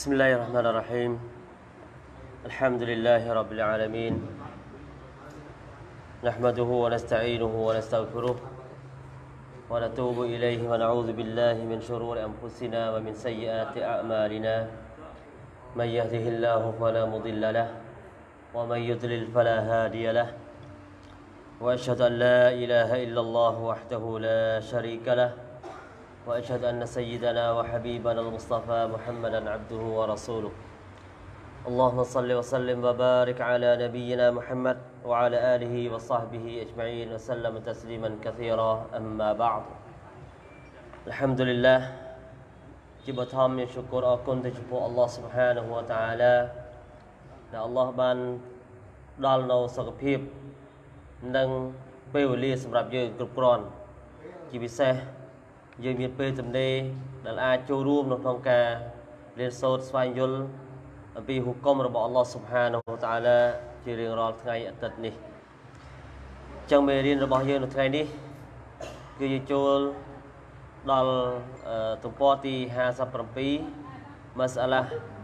بسم الله الرحمن الرحيم الحمد لله رب العالمين نحمده ونستعينه ونستغفره ونتوب إليه ونعوذ بالله من شرور أنفسنا ومن سيئات أعمالنا من يهده الله فلا مضل له ومن يضلل فلا هادي له وأشهد أن لا إله إلا الله وحده لا شريك له وأشهد أن سيدنا وحبيبنا المصطفى محمدا عبده ورسوله اللهم صل وسلم وبارك على نبينا محمد وعلى آله وصحبه أجمعين وسلم تسليما كثيرا أما بعد الحمد لله جبتهم من شكر أكون تجبو الله سبحانه وتعالى الله بان دالنا سقبيب نن بيولي سمراب يو كربران جبسهយើងមានពេលទំនេរដែលអាចចូលរួមនៅក្នុងការរៀនសូត្រស្វែងយល់អំពីហុគមរបស់អល់ឡោះស៊ុបហានវតាអាឡាជារៀងរាល់ថ្ងៃអាទិត្យនេះចឹងមេរៀនរបស់យើងនៅថ្ងៃនេះគឺយើងចូលដល់ទំព័រទី57ម៉ាសាឡា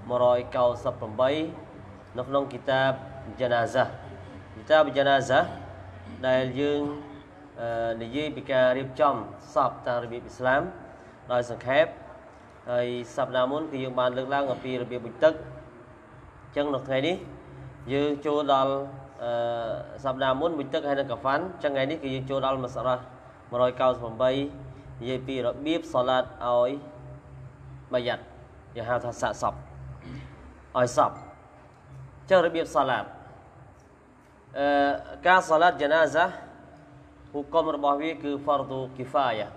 198នៅក្នុងគីតាបយ៉ាណាហ្សាដែលយើងនិយាយពីការរៀបចំសពតាមរបៀបអ៊ីស្លាមដោយសង្ខេបហើយសប្តាហ៍មុនគឺយើងបានលើកឡើងអំពីរបៀបបុជទឹកអញ្ចឹងនៅថ្ងៃនេះយើងចូលដល់សប្តាហ៍មុនបុជទឹកហើយនឹងកាហ្វាន់អញ្ចឹងថ្ងៃនេះគឺយើងចូលដល់ម៉ាសាឡា198និយាយពីរបៀបសូឡាតឲ្យបាយ៉ាត់យើងហៅថាសាកសពឲ្យសពអញ្ចឹងរបៀបសូឡាតការសូឡាតយ៉ាណាហ្សាហុគមរបស់វាគឺ fardu kifayah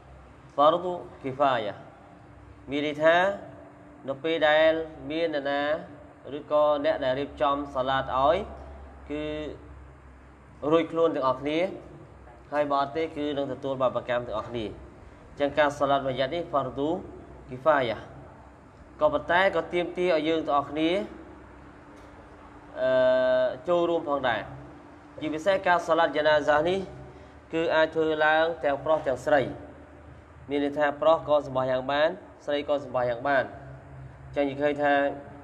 មានន័យថានៅពេលដែលមាននរណាឬក៏អ្នកដែលរៀបចំសាឡាតឲ្យគឺរួចខ្លួនទាំងអស់គ្នាហើយបើអត់ទេគឺនឹងទទួលបាបកម្មទាំងអស់គ្នាអញ្ចឹងការសាឡាតមួយយ៉ាត់នេះ fardu kifayah ក៏ប៉ុន្តែក៏ទាមទារឲ្យយើងទាំងអស់គ្នាចូលរួមផងដែរជាពិសេសការសាឡាតយ៉ាណាហ្សានេះគឺអាចធ្វើឡើងទាំងប្រុសទាំងស្រីមានន័យថាប្រុសក៏សម្បោះយ៉ាងបានស្រីក៏សម្បោះយ៉ាងបានអញ្ចឹងនិយាយថា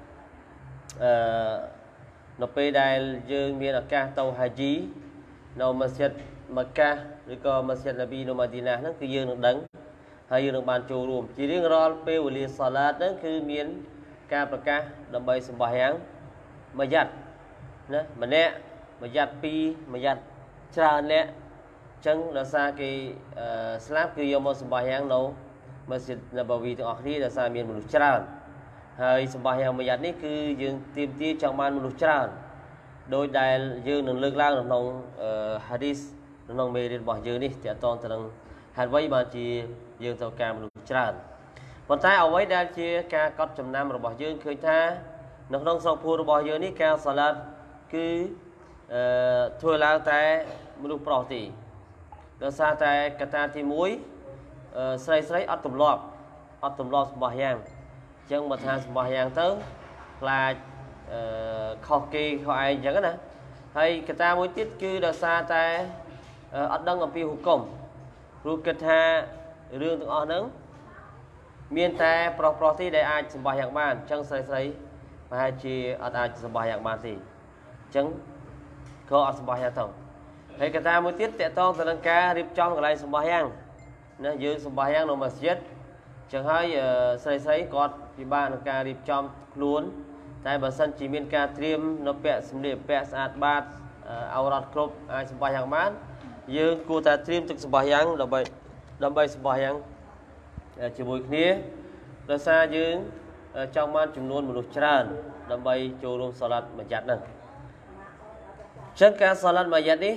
នៅពេលដែលយើងមានឱកាសទៅហាជីនៅម៉ាស្ជីដម៉ាកាឬក៏ម៉ាស្ជីដណាប៊ីនៅម៉ាឌីណាហ្នឹងគឺយើងនឹងដឹងហើយយើងនឹងបានចូលរួមជារៀងរាល់ពេលវេលាសាឡាតហ្នឹងគឺមានការប្រកាសដើម្បីសម្បោះយ៉ាងមួយយ៉ាត់ណាម្នាក់មួយយ៉ាត់ពីរមួយយ៉ាត់ច្រើនអ្នកចឹងដោយសារគេស្លាប់គឺយកមកសម្បោះយ៉ាងនៅម៉ាស្ជីដណាបាវីទាំងអស់គ្នាដោយសារមានមនុស្សច្រើនហើយសម្បោះយ៉ាងមួយយ៉ាត់នេះគឺយើងទាមទារចង់បានមនុស្សច្រើនដោយដែលយើងនឹងលើកឡើងនៅក្នុងហាឌីសនៅក្នុងមេរៀនរបស់យើងនេះទាក់ទងទៅនឹងហេតុអ្វីបានជាយើងត្រូវការមនុស្សច្រើនប៉ុន្តែអ្វីដែលជាការកត់ចំណាំរបស់យើងឃើញថានៅក្នុងសង្ឃភូរបស់យើងនេះការសាឡាតគឺធ្វើឡើងតែមនុស្សប្រុសទេដោយសារតែកត្តាទី1ស្រីអត់ទម្លាប់សម្បោះយ៉ាងអញ្ចឹងមកថាសម្បោះយ៉ាងទៅខ្លាចខុសគេខុសឯងអញ្ចឹងណាហើយកត្តាមួយទៀតគឺដោយសារតែអត់ដឹងអំពីហុគមព្រោះគិតថារឿងទាំងអស់ហ្នឹងមានតែប្រុសទេដែលអាចសម្បោះយ៉ាងបានអញ្ចឹងស្រីប្រហែលជាអត់អាចសម្បោះយ៉ាងបានទេអញ្ចឹងក៏អត់សម្បោះយ៉ាងទៅហើយកត្តាមួយទៀតតកតងទៅនឹងការរៀបចំកន្លែងសម្បោះយ៉ាងណាយើងសម្បោះយ៉ាងនៅម៉ាស្ជីដចឹងហើយស្រីគាត់ពិបាកក្នុងការរៀបចំខ្លួនតែបើសិនជាមានការត្រៀមនៅពាក់សម្លៀកបំពាក់ស្អាតបាតអោរ៉ាត់គ្រប់អាចសម្បោះយ៉ាងបានយើងគួរតែត្រៀមទឹកសម្បោះយ៉ាងដើម្បីសម្បោះយ៉ាងជាមួយគ្នាដោយសារយើងចង់បានចំនួនមនុស្សច្រើនដើម្បីចូលរួមសាឡាតមួយយ៉ាត់ហ្នឹងចឹងការសាឡាតមួយយ៉ាត់នេះ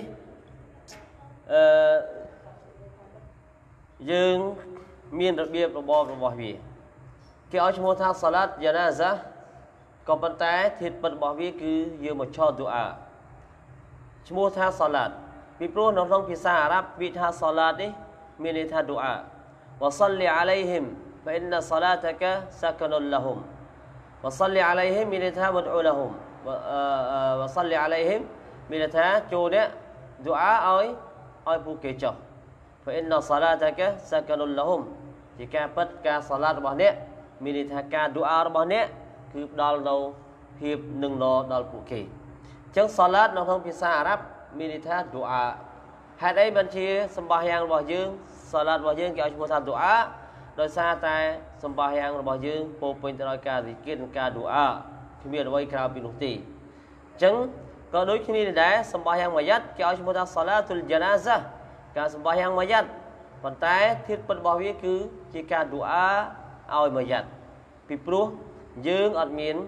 យើងមានរបៀបរបបរបស់វាគេឲ្យឈ្មោះថាសាឡាតយ៉ាណាហ្សាក៏ប៉ុន្តែធាតុពិតរបស់វាគឺយើងមកឆោឌូអាឈ្មោះថាសាឡាតពីព្រោះនៅក្នុងភាសាអារ៉ាប់ពាក្យថាសាឡាតនេះមានន័យថាឌូអាវ៉ាសលលីអាឡៃហ៊ីមហ្វអ៊ីនសាឡាតកសាកនុលឡហ៊ុមវ៉ាសលលីអាឡៃហ៊ីមមានន័យថាវ៉ាឌូឡហ៊ុមវ៉ាសលលីអាឡៃហ៊ីមមានន័យថាចូលអ្នកឌូអាឲ្យពួកគេចុះ فإن صلاتك سكن لهم ជាការពិតការសាឡាតរបស់អ្នកមានន័យថាការឌូអារបស់អ្នក cứ đo đâu hiệp nâng nó đo phụ kỳ chẳng salat nó không phía xa Ả Rập minita dua hai đấy bên chia sembahyangរបស់យើង salat របស់យើងគេឲ្យឈ្មោះថា dua ដោយសារតែ sembahyang របស់យើងពោពេញទៅដោយការ zikir និងការ dua គ្មានអ្វីក្រៅពីនោះទេអញ្ចឹងក៏ដូចគ្នាដែរ sembahyang mayat គេឲ្យឈ្មោះថា salatul janazah ការសម្បាយ៉ាងមួយយ៉ាត់ប៉ុន្តែធាតុពិតរបស់វាគឺជាការឌូអាឲ្យមួយយ៉ាត់ពីព្រោះយើងអត់មាន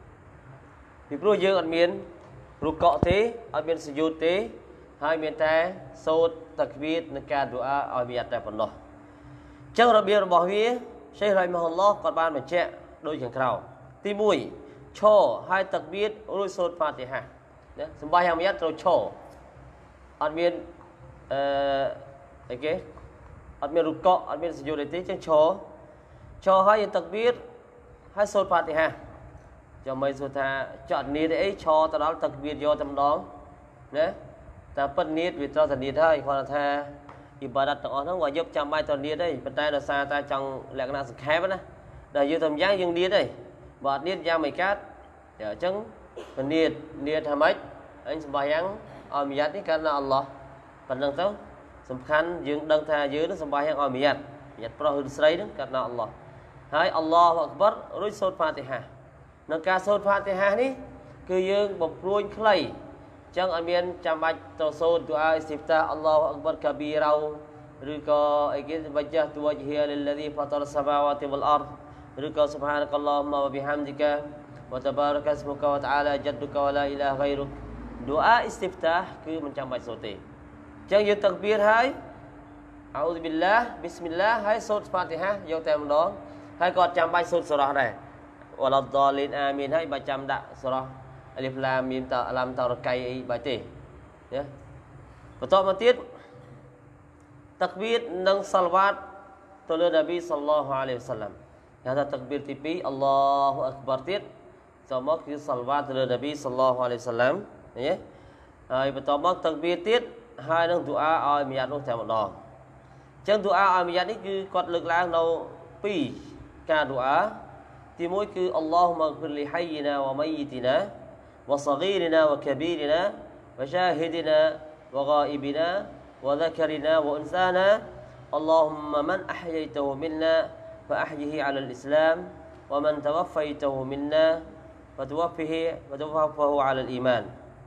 រុកកទេអត់មានសយុទ្ធទេហើយមានតែសូត្រតាក្បៀរនិងការឌូអាឲ្យមួយយ៉ាត់តែប៉ុណ្ណោះអញ្ចឹងរបៀបរបស់វាសេះរ៉ៃម៉ាហ៊ុលឡោះគាត់បានបញ្ជាក់ដូចខាងក្រោមទី1ឈរហើយតាក្បៀររួចសូត្រហ្វាទីហាណាសម្បាយ៉ាងមួយយ៉ាត់ត្រូវឈរអត់មានអីគេអត់មានរុកកអត់មានសយុទ្ធទេចឹងឈរហើយយើងតាក្បៀរហើយសូត្រហ្វាទីហាចាំមិនសូត្រថាចត់នីតអីឈរទៅដល់តាក្បៀរយកតែម្ដងណាតែពិតនីតវាត្រូវតែនីតហើយគាត់ថាអ៊ីបាដាតទាំងអស់ហ្នឹងវាយកចាំបាច់ទៅនីតទេប៉ុន្តែដោយសារតែចង់លក្ខណៈសង្ខេបណាដែលយើងធ្វើយ៉ាងយើងនីតទេបើអត់នីតយ៉ាងមិនកើតអញ្ចឹងនីតថាម៉េចអញសម្បាយ៉ាងឲ្យមួយយ៉ាត់នេះកាន់តែអល់ឡោះប៉ុណ្្នឹងទៅសំខាន់យើងដឹងថាយើងនឹងសម្បាយ៉ាងឲ្យមួយយ៉ាត់ប្រុសឬស្រីនឹងកាន់តែអល់ឡោះហើយអល់ឡោះអក្បររួចសូត្រហ្វាទីហានៅការសូត្រហ្វាទីហានេះគឺយើងបំព្រួញខ្លីអញ្ចឹងអត់មានចាំបាច់ទៅសូត្រទូអាអ៊ីស្ទីហ្វតាអល់ឡោះអក្បរកាប៊ីរ៉ាឬក៏អីគេវ៉ាជាទូវ៉ាហីលលឡាឌីហ្វាតរសាមាវ៉ាទីវលអរឬក៏ស៊ុបហានកអល់ឡោះម៉ាវប៊ីហាំឌីកាវ៉ាតបារកស្មុកវ៉ាតអាឡាជដុកវ៉ាឡាអ៊ីឡាហ្គៃរុកទូអាអ៊ីស្ទីហ្វតាគឺមិនចាំបាច់សូត្រទេអញ្ចឹងយើងតាក្បៀរហើយអ៊ូឌុប៊ីឡាប៊ីស្មិលឡាហើយសូត្រហ្វាទីហាយកតែម្ដងហើយក៏ចាំបាច់សូត្រសូរ៉ាដែរវ៉ាឡាដលីនអាមីនហើយបើចាំដាក់សូរ៉ាអលីហ្វឡាមីមតាឡាមតារកៃអីបើទេណាបន្តមកទៀតតាក្បៀរនិងសាឡវ៉ាតទៅលើនប៊ីសល្លឡោះអាឡៃហ៊ីវ៉ាសល្លាមគេថាតាក្បៀរទី2អល់ឡោះអក្បរទៀតចូលមកគឺសាឡវ៉ាតទៅលើនប៊ីសល្លឡោះអាឡៃហ៊ីវ៉ាសល្លាមឃើញទេហើយបន្តមកតាក្បៀរទៀតហើយនឹងឌូអាឲ្យមួយយ៉ាត់នោះតែម្ដងអញ្ចឹងឌូអាឲ្យមួយយ៉ាត់នេះគឺគាត់លើកឡើងនៅ2ការឌូអាទី1គឺអល់ឡោះម៉ាហ្ហ្វិរលីហៃណាវ៉ាម៉ៃយីទីណាវ៉ាសហ្គីរណាវ៉ាកាប៊ីរណាវ៉ាឆាហ៊ីឌីណាវ៉ាហ្គាអ៊ីប៊ីណាវ៉ាហ្សាករីណាវ៉ាអ៊ុនសាណាاللهم من أحييته منا فأحيه على الإسلام ومن توفيته منا فتوفه على الإيمان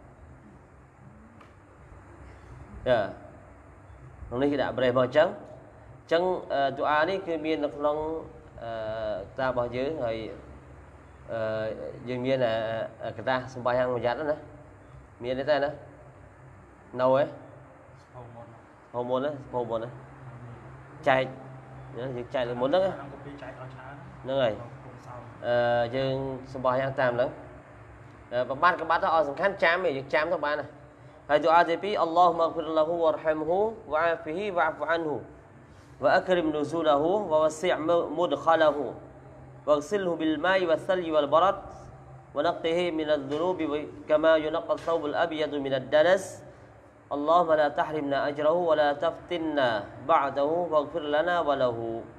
ក្នុងនេះគេដាក់ប្រេះមកអញ្ចឹងឌូអានេះគឺមាននៅក្នុងតារបស់យើងហើយយើងមានកតាសម្បាយ៉ាងមួយយ៉ាត់ណាមានទេតែណានៅហ៎ហូមុនណាចែកយើងចែកលើមុនហ្នឹងហ្នឹងហើយយើងសម្បាយ៉ាងតាមហ្នឹងប្រមាណក្បាត់ទៅឲ្យសំខាន់ចាំឯងយើងចាំទៅបានណាហើយឌូអាទី2អល់ឡោះម៉ាហ្ហ្វិរឡោះវ៉ារហាមហ៊ូវ៉ាអាហ្វីហ៊ីវ៉ាហ្វអានហ៊ូវ៉ាអក្រិមនូស៊ូលហ៊ូវ៉ាវ៉ាស៊ីអ៍មុដខលហ៊ូواغسله بالماء والثلج والبرد ونقه من الذنوب كما ينقى الثوب الأبيض من الدنس اللهم لا تحرمنا أجره ولا تفتنا بعده واغفر لنا وله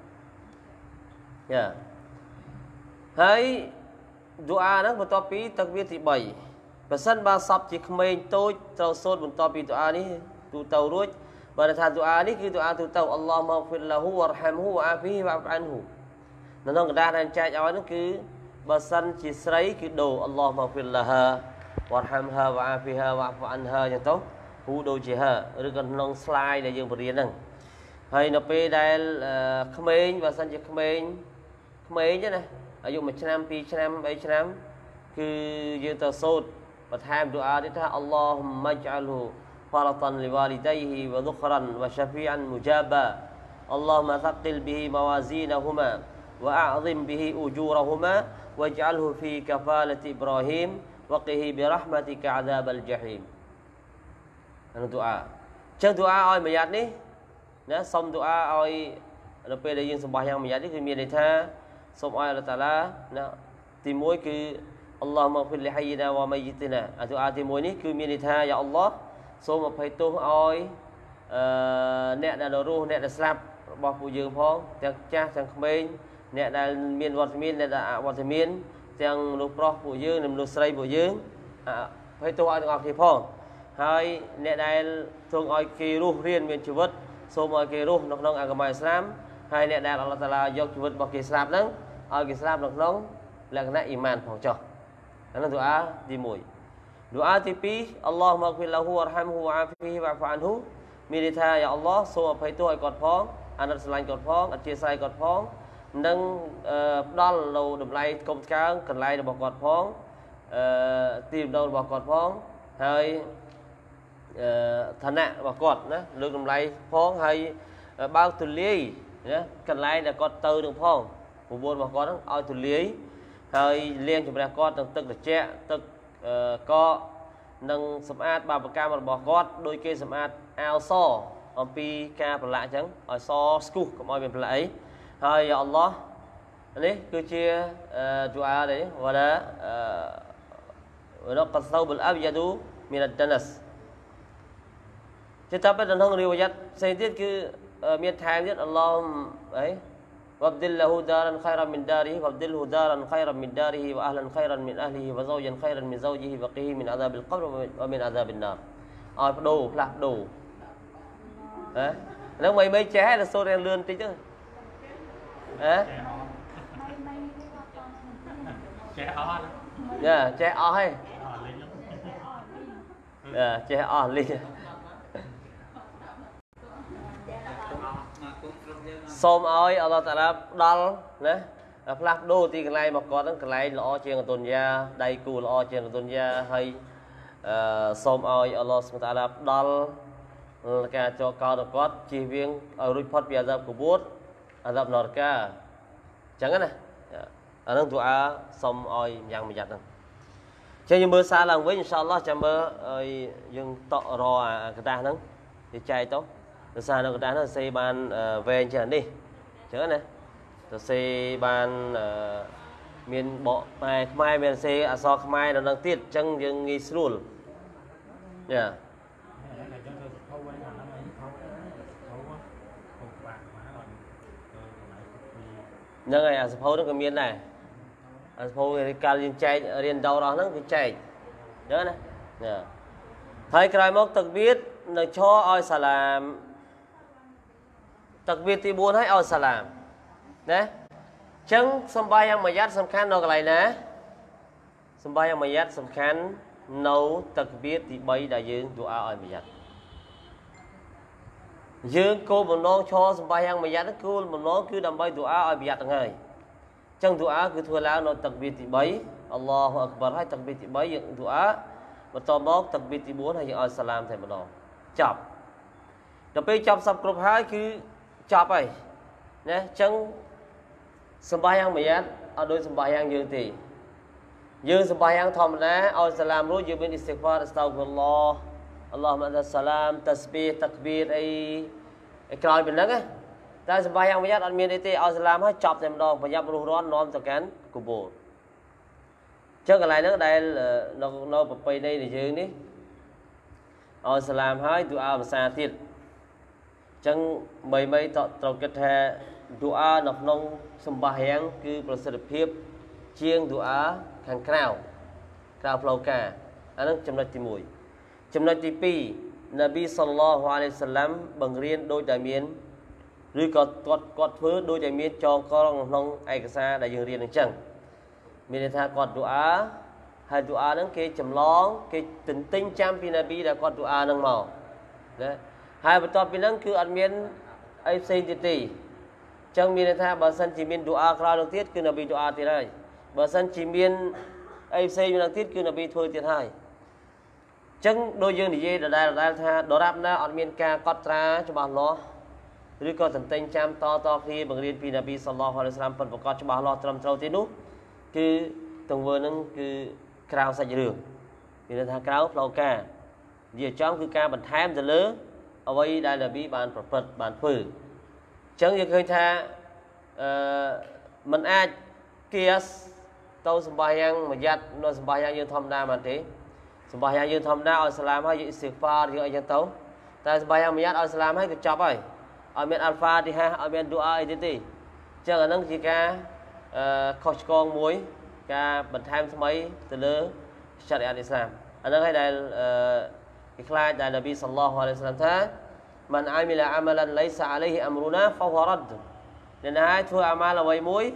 ហើយឌូអាហ្នឹងបន្ទាប់ពីតាក្បៀរទី3បើសិនបើសពជាក្មេងតូចត្រូវសូត្របន្ទាប់ពីឌូអានេះទូទៅរួចបើថាឌូអានេះគឺឌូអាទូទៅអល់ឡោះម៉ាហ្ហ្វិរឡោះវ៉ារហាមហ៊ូវ៉ាអាហ្វីហ៊ីវ៉ាហ្វអានហ៊ូនៅក្នុងកណ្ដាលដែលចែកឲ្យហ្នឹងគឺបើសិនជាស្រីគឺដូរអល់ឡោះម៉ាហ្ហ្វិរឡាហាវ៉ារហាមហាវ៉ាអាហ្វីហាវ៉ាហ្វអានហាអញ្ចឹងទៅហ៊ូដូរជាហាឬក៏ក្នុង slide ដែលយើងបរៀនហ្នឹងហើយនៅពេលដែលក្មេងបើសិនជាក្មេងទេណាអាយុ1ឆ្នាំ2ឆ្នាំ3ឆ្នាំគឺយើងទៅសូត្របន្ថែមឌូអាទៀតថាអល់ឡោះម៉ាច់អាលហ៊ូហ្វារតានលីវ៉ាលីដៃហ៊ីវ៉ាឌុក្រនវ៉ាឆាហ្វីអានមុជាបាអល់ឡោះម៉ាថាគិលប៊ីហ៊ីម៉ាវ៉ាស៊ីនហ៊ូម៉ាوأعظم به أجورهما واجعله في كفالة إبراهيم وقه برحمتك عذاب الجحيم ហ្នឹងឌូអាចឹងឌូអាឲ្យមួយយ៉ាត់នេះណាសុំឌូអាឲ្យនៅពេលដែលយើងសម្បាយ៉ាងមួយយ៉ាត់នេះគឺមានន័យថាសូមឲ្យអល់ឡោះតាឡាណាទី1គឺអល់ឡោះម៉ាហ្ហ្វិរលីហៃណាវ៉ាម៉ៃយីទីណាឌូអាទី1នេះគឺមានន័យថាយ៉ាអល់ឡោះសូមអភ័យទោសឲ្យអ្នកដែលរស់អ្នកដែលស្លាប់របស់ពួកយើងផងទាំងចាស់ទាំងក្មេងអ្នកដែលមានវត្តមានអ្នកដែលអវត្តមានទាំងមនុស្សប្រុសពួកយើងនិងមនុស្សស្រីពួកយើងហើយទោះឲ្យទាំងអស់គ្នាផងហើយអ្នកដែលទ្រង់ឲ្យគេរស់រៀនមានជីវិតសូមឲ្យគេរស់នៅក្នុងអាគមអ៊ីស្លាមហើយអ្នកដែលអល់ឡោះតាឡាយកជីវិតរបស់គេស្លាប់ហ្នឹងឲ្យគេស្លាប់នៅក្នុងលក្ខណៈអ៊ីម៉ានផងចុះអានោះឌូអាទី1ឌូអាទី2អល់ឡោះម៉ាហ្ហ្វិរឡហ៊ូវ៉ារហាមហ៊ូវ៉ាអាហ្វីហ៊ីវ៉ាហ្វអានហ៊ូមានន័យថាយ៉ាអល់ឡោះសូមអភ័យទោសឲ្យគាត់ផងអាណិតស្រឡាញ់គាត់ផងអធិស្ឋានគាត់ផងនិងផ្ដល់នៅតម្លៃកុំស្កើងកន្លែងរបស់គាត់ផងទីម្ដងរបស់គាត់ផងហើយឋានៈរបស់គាត់ណាលើកតម្លៃផងហើយបើកទូលាយណាកន្លែងដែលគាត់ទៅនឹងផងប្រវត្តិរបស់គាត់ហ្នឹងឲ្យទូលាយហើយលាងជំរះគាត់នឹងទឹកត្រជាក់ទឹកកកនិងសម្អាតបាបកម្មរបស់គាត់ដោយគេសម្អាតអាវសអំពីការប្រឡាក់អញ្ចឹងឲ្យសស្គូសកុំឲ្យមានប្រឡាក់អីហើយយ៉ាអល់ឡោះនេះគឺជាឌូអានេះវ៉ាឡារកសោបអលអាបយ៉ាឌូមីនអដណាសចិត្តតែក្នុងរីវ៉ាយ៉ាត់ផ្សេងទៀតគឺមានថែមទៀតអល់ឡោះអីوابدل له دارا خيرا من داره وابدله دارا خيرا من داره واهلا خيرا من اهله وزوجا خيرا من زوجه وقيه من عذاب القبر ومن عذاب النار ឲ្យបដូរផ្លាស់ប្ដូរហ្នឹងមិនចេះតែសូត្ររៀងលឿនតិចទៅចេះអស់ចេះអស់ហើយចេះអស់លីសូមឲ្យអល់ឡោះតាឡាផ្ដល់ណាផ្លាស់ប្ដូរទីកន្លែងរបស់គាត់ហ្នឹងកន្លែងល្អជាងកតុនយ៉ាដៃគូល្អជាងកតុនយ៉ាហើយសូមឲ្យអល់ឡោះសុបហានតាឡាផ្ដល់ការចោកោដល់គាត់ជៀសវាងឲ្យរួចផុតពីអាសាបកបួតអាសាបនរកាអញ្ចឹងណាអាហ្នឹងទូអាសូមឲ្យយ៉ាងមួយយ៉ាត់ហ្នឹងចឹងយើងមើលសារឡើងវិញអ៊ីនសាអល់ឡោះចាំមើលឲ្យយើងតក់រអាកតាសហ្នឹងវាចែកទៅដោយសារនៅកតាសហ្នឹងសេបានវែងជាងនេះអញ្ចឹងណាទៅសេបានមានបកផ្នែកខ្មែរមានសេអក្សរខ្មែរនៅនឹងទៀតអញ្ចឹងយើងងាយស្រួលយ៉ាហ្នឹងហើយអាសភៅហ្នឹងក៏មានដែរអាសភៅកាលយើងចែករៀនដោរអស់ហ្នឹងវាចែកអញ្ចឹងណាហើយក្រោយមកទឹកវាតនៅឈរឲ្យសាឡាមទឹកវាតទី4ឲ្យសាឡាមណាអញ្ចឹងសម្បាយ៉ាងមួយយ៉ាត់សំខាន់នៅកន្លែងណាសម្បាយ៉ាងមួយយ៉ាត់សំខាន់នៅទឹកវាតទី3ដែលយើងឌូអាឲ្យមួយយ៉ាត់យើងគោលបំណងឈរសម្បាយ៉ាងមួយយ៉ាត់គោលបំណងគឺដើម្បីឌូអាឲ្យមួយយ៉ាត់ហ្នឹងហើយអញ្ចឹងឌូអាគឺធ្វើឡើងនៅទឹកវាតទី3អល់ឡោះអក្បារហើយទឹកវាតទី3យើងឌូអាបន្តមកទឹកវាតទី4ហើយយើងឲ្យសាឡាមតែម្ដងចប់ដល់ពេលចប់សពគ្រប់ហើយគឺចប់ហើយណាអញ្ចឹងសម្បាយ៉ាងមួយយ៉ាត់អត់ដូចសម្បាយ៉ាងយើងទេយើងសម្បាយ៉ាងធម្មតាឲ្យសាឡាមរួចយើងមានអ៊ីស្តិហ្វារអស្តោហ្វិរុលឡោះអល់ឡោះម៉ាដាសាឡាមតាស្ប៊ីតាក្បៀរអីក្រោយពីហ្នឹងណាតែសម្បាយ៉ាងមួយយ៉ាត់អត់មានអីទេឲ្យសាឡាមហើយចប់តែម្ដងប្រញាប់រស់រាន់នាំទៅកាន់កូបូរអញ្ចឹងកន្លែងហ្នឹងដែលនៅប្រពៃណីនៃយើងនេះឲ្យសាឡាមហើយឌូអាភាសាទៀតអញ្ចឹងបីត្រូវគិតថាឌូអានៅក្នុងសម្បាយ៉ាងគឺប្រសិទ្ធភាពជាងឌូអាខាងក្រៅផ្លូវការអាហ្នឹងចំណុចទី1ចំណុចទី2នប៊ីសល្លឡោះអាឡៃហ៊ីវសឡាំបង្រៀនដោយតែមានឬក៏គាត់ធ្វើដោយតែមានចងក្រងក្នុងឯកសារដែលយើងរៀនអញ្ចឹងមានន័យថាគាត់ឌូអាហើយឌូអាហ្នឹងគេចម្លងគេទន្ទិញចាំពីនប៊ីដែលគាត់ឌូអាហ្នឹងមកណាហើយបន្ទាប់ពីហ្នឹងគឺអត់មានអីផ្សេងទៀតទេអញ្ចឹងមានន័យថាបើសិនជាមានឌូអាក្រោយនោះទៀតគឺនប៊ីឌូអាទៀតហើយបើសិនជាមានអីផ្សេងម្ដងទៀតគឺនប៊ីធ្វើទៀតហើយអញ្ចឹងដូចយើងនិយាយដដែលថាដរាបណាអត់មានការកត់ត្រាច្បាស់លាស់ឬក៏ទន្ទិញចាំតគ្នាបង្រៀនពីនប៊ីសល្លឡោះអាឡៃហ៊ីវសឡាមពិតប្រាកដច្បាស់លាស់ត្រឹមត្រូវទេនោះគឺទង្វើហ្នឹងគឺក្រៅសាច់រឿងមានន័យថាក្រៅផ្លូវការនិយាយចំគឺការបន្ថែមទៅលើអ្វីដែលនប៊ីបានប្រព្រឹត្តបានធ្វើអញ្ចឹងយើងឃើញថាมันអាចគៀសទៅសម្បាយ៉ាងមួយយ៉ាត់នៅសម្បាយ៉ាងយើងធម្មតាមកទេសម្បាយ៉ាងយើងធម្មតាឲ្យសាឡាមហើយយើងអ៊ីស្តិហ្វារយើងអីចឹងទៅតែសម្បាយ៉ាងមួយយ៉ាត់ឲ្យសាឡាមហើយក៏ចប់ហើយអត់មានអាល់ហ្វាទីហាឲ្យមានឌូអាអីទេអញ្ចឹងអាហ្នឹងជាការខុសឆ្គងមួយ ca bật tham mấy từ lơ Syariat Islam anh nói hay đây cái khai đại Nabi sallallahu alaihi wasallam tha man amila amalan laysa alayhi amruna fa huwa radd nên hai thua amal là vậy muối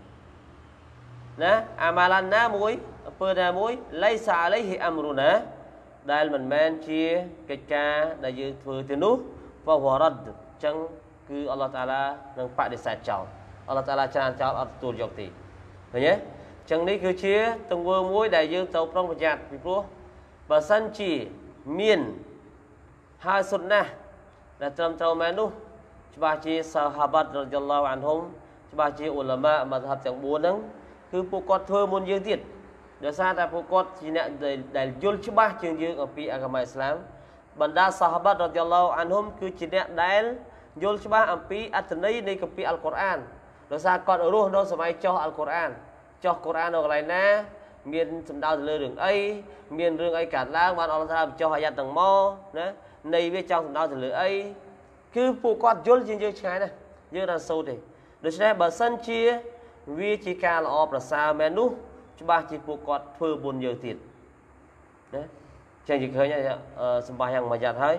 nè amalan ná muối pơ na muối laysa alayhi amruna đây mình men chia cái ca đại dương thừa tiền nút fa huwa radd chẳng cứ Allah Taala nâng phải để sạch chọn Allah Taala chán chọn ở tuột dọc tì rồi nhé chẳng ní cứ chia từng vừa muối đại dương tàu trong một giặt vì pro và sân chỉ miền hai sốt na là trong tàu men nút ba chi sahabat radhiyallahu anhum ba chi ulama mazhab chẳng buồn nắng cứ phụ cốt thưa môn dương tiệt để xa ta phụ cốt chỉ nè để dul chứ ba trường dương ở pi agama Islam benda sahabat radhiyallahu anhum cứ chỉ nè để dul chứ ba ở pi atnai này cái pi Al-Quran để xa còn ở ruh đâu samai cho Al-Quran cho Quran ở lại na miền sầm đào từ đường ấy miền đường ấy cả lang ban Allah Taala cho hayat tầng mo nè này với trong sầm đào từ đường ấy cứ phụ cốt dul trên dương trái này dương là sâu thì để cho bà sân chia vì chỉ ca là ọp là sao men nút cho ba chỉ phụ cốt phơi buồn nhiều tiền đấy chẳng chỉ khơi nha sầm bài hàng mà giặt thấy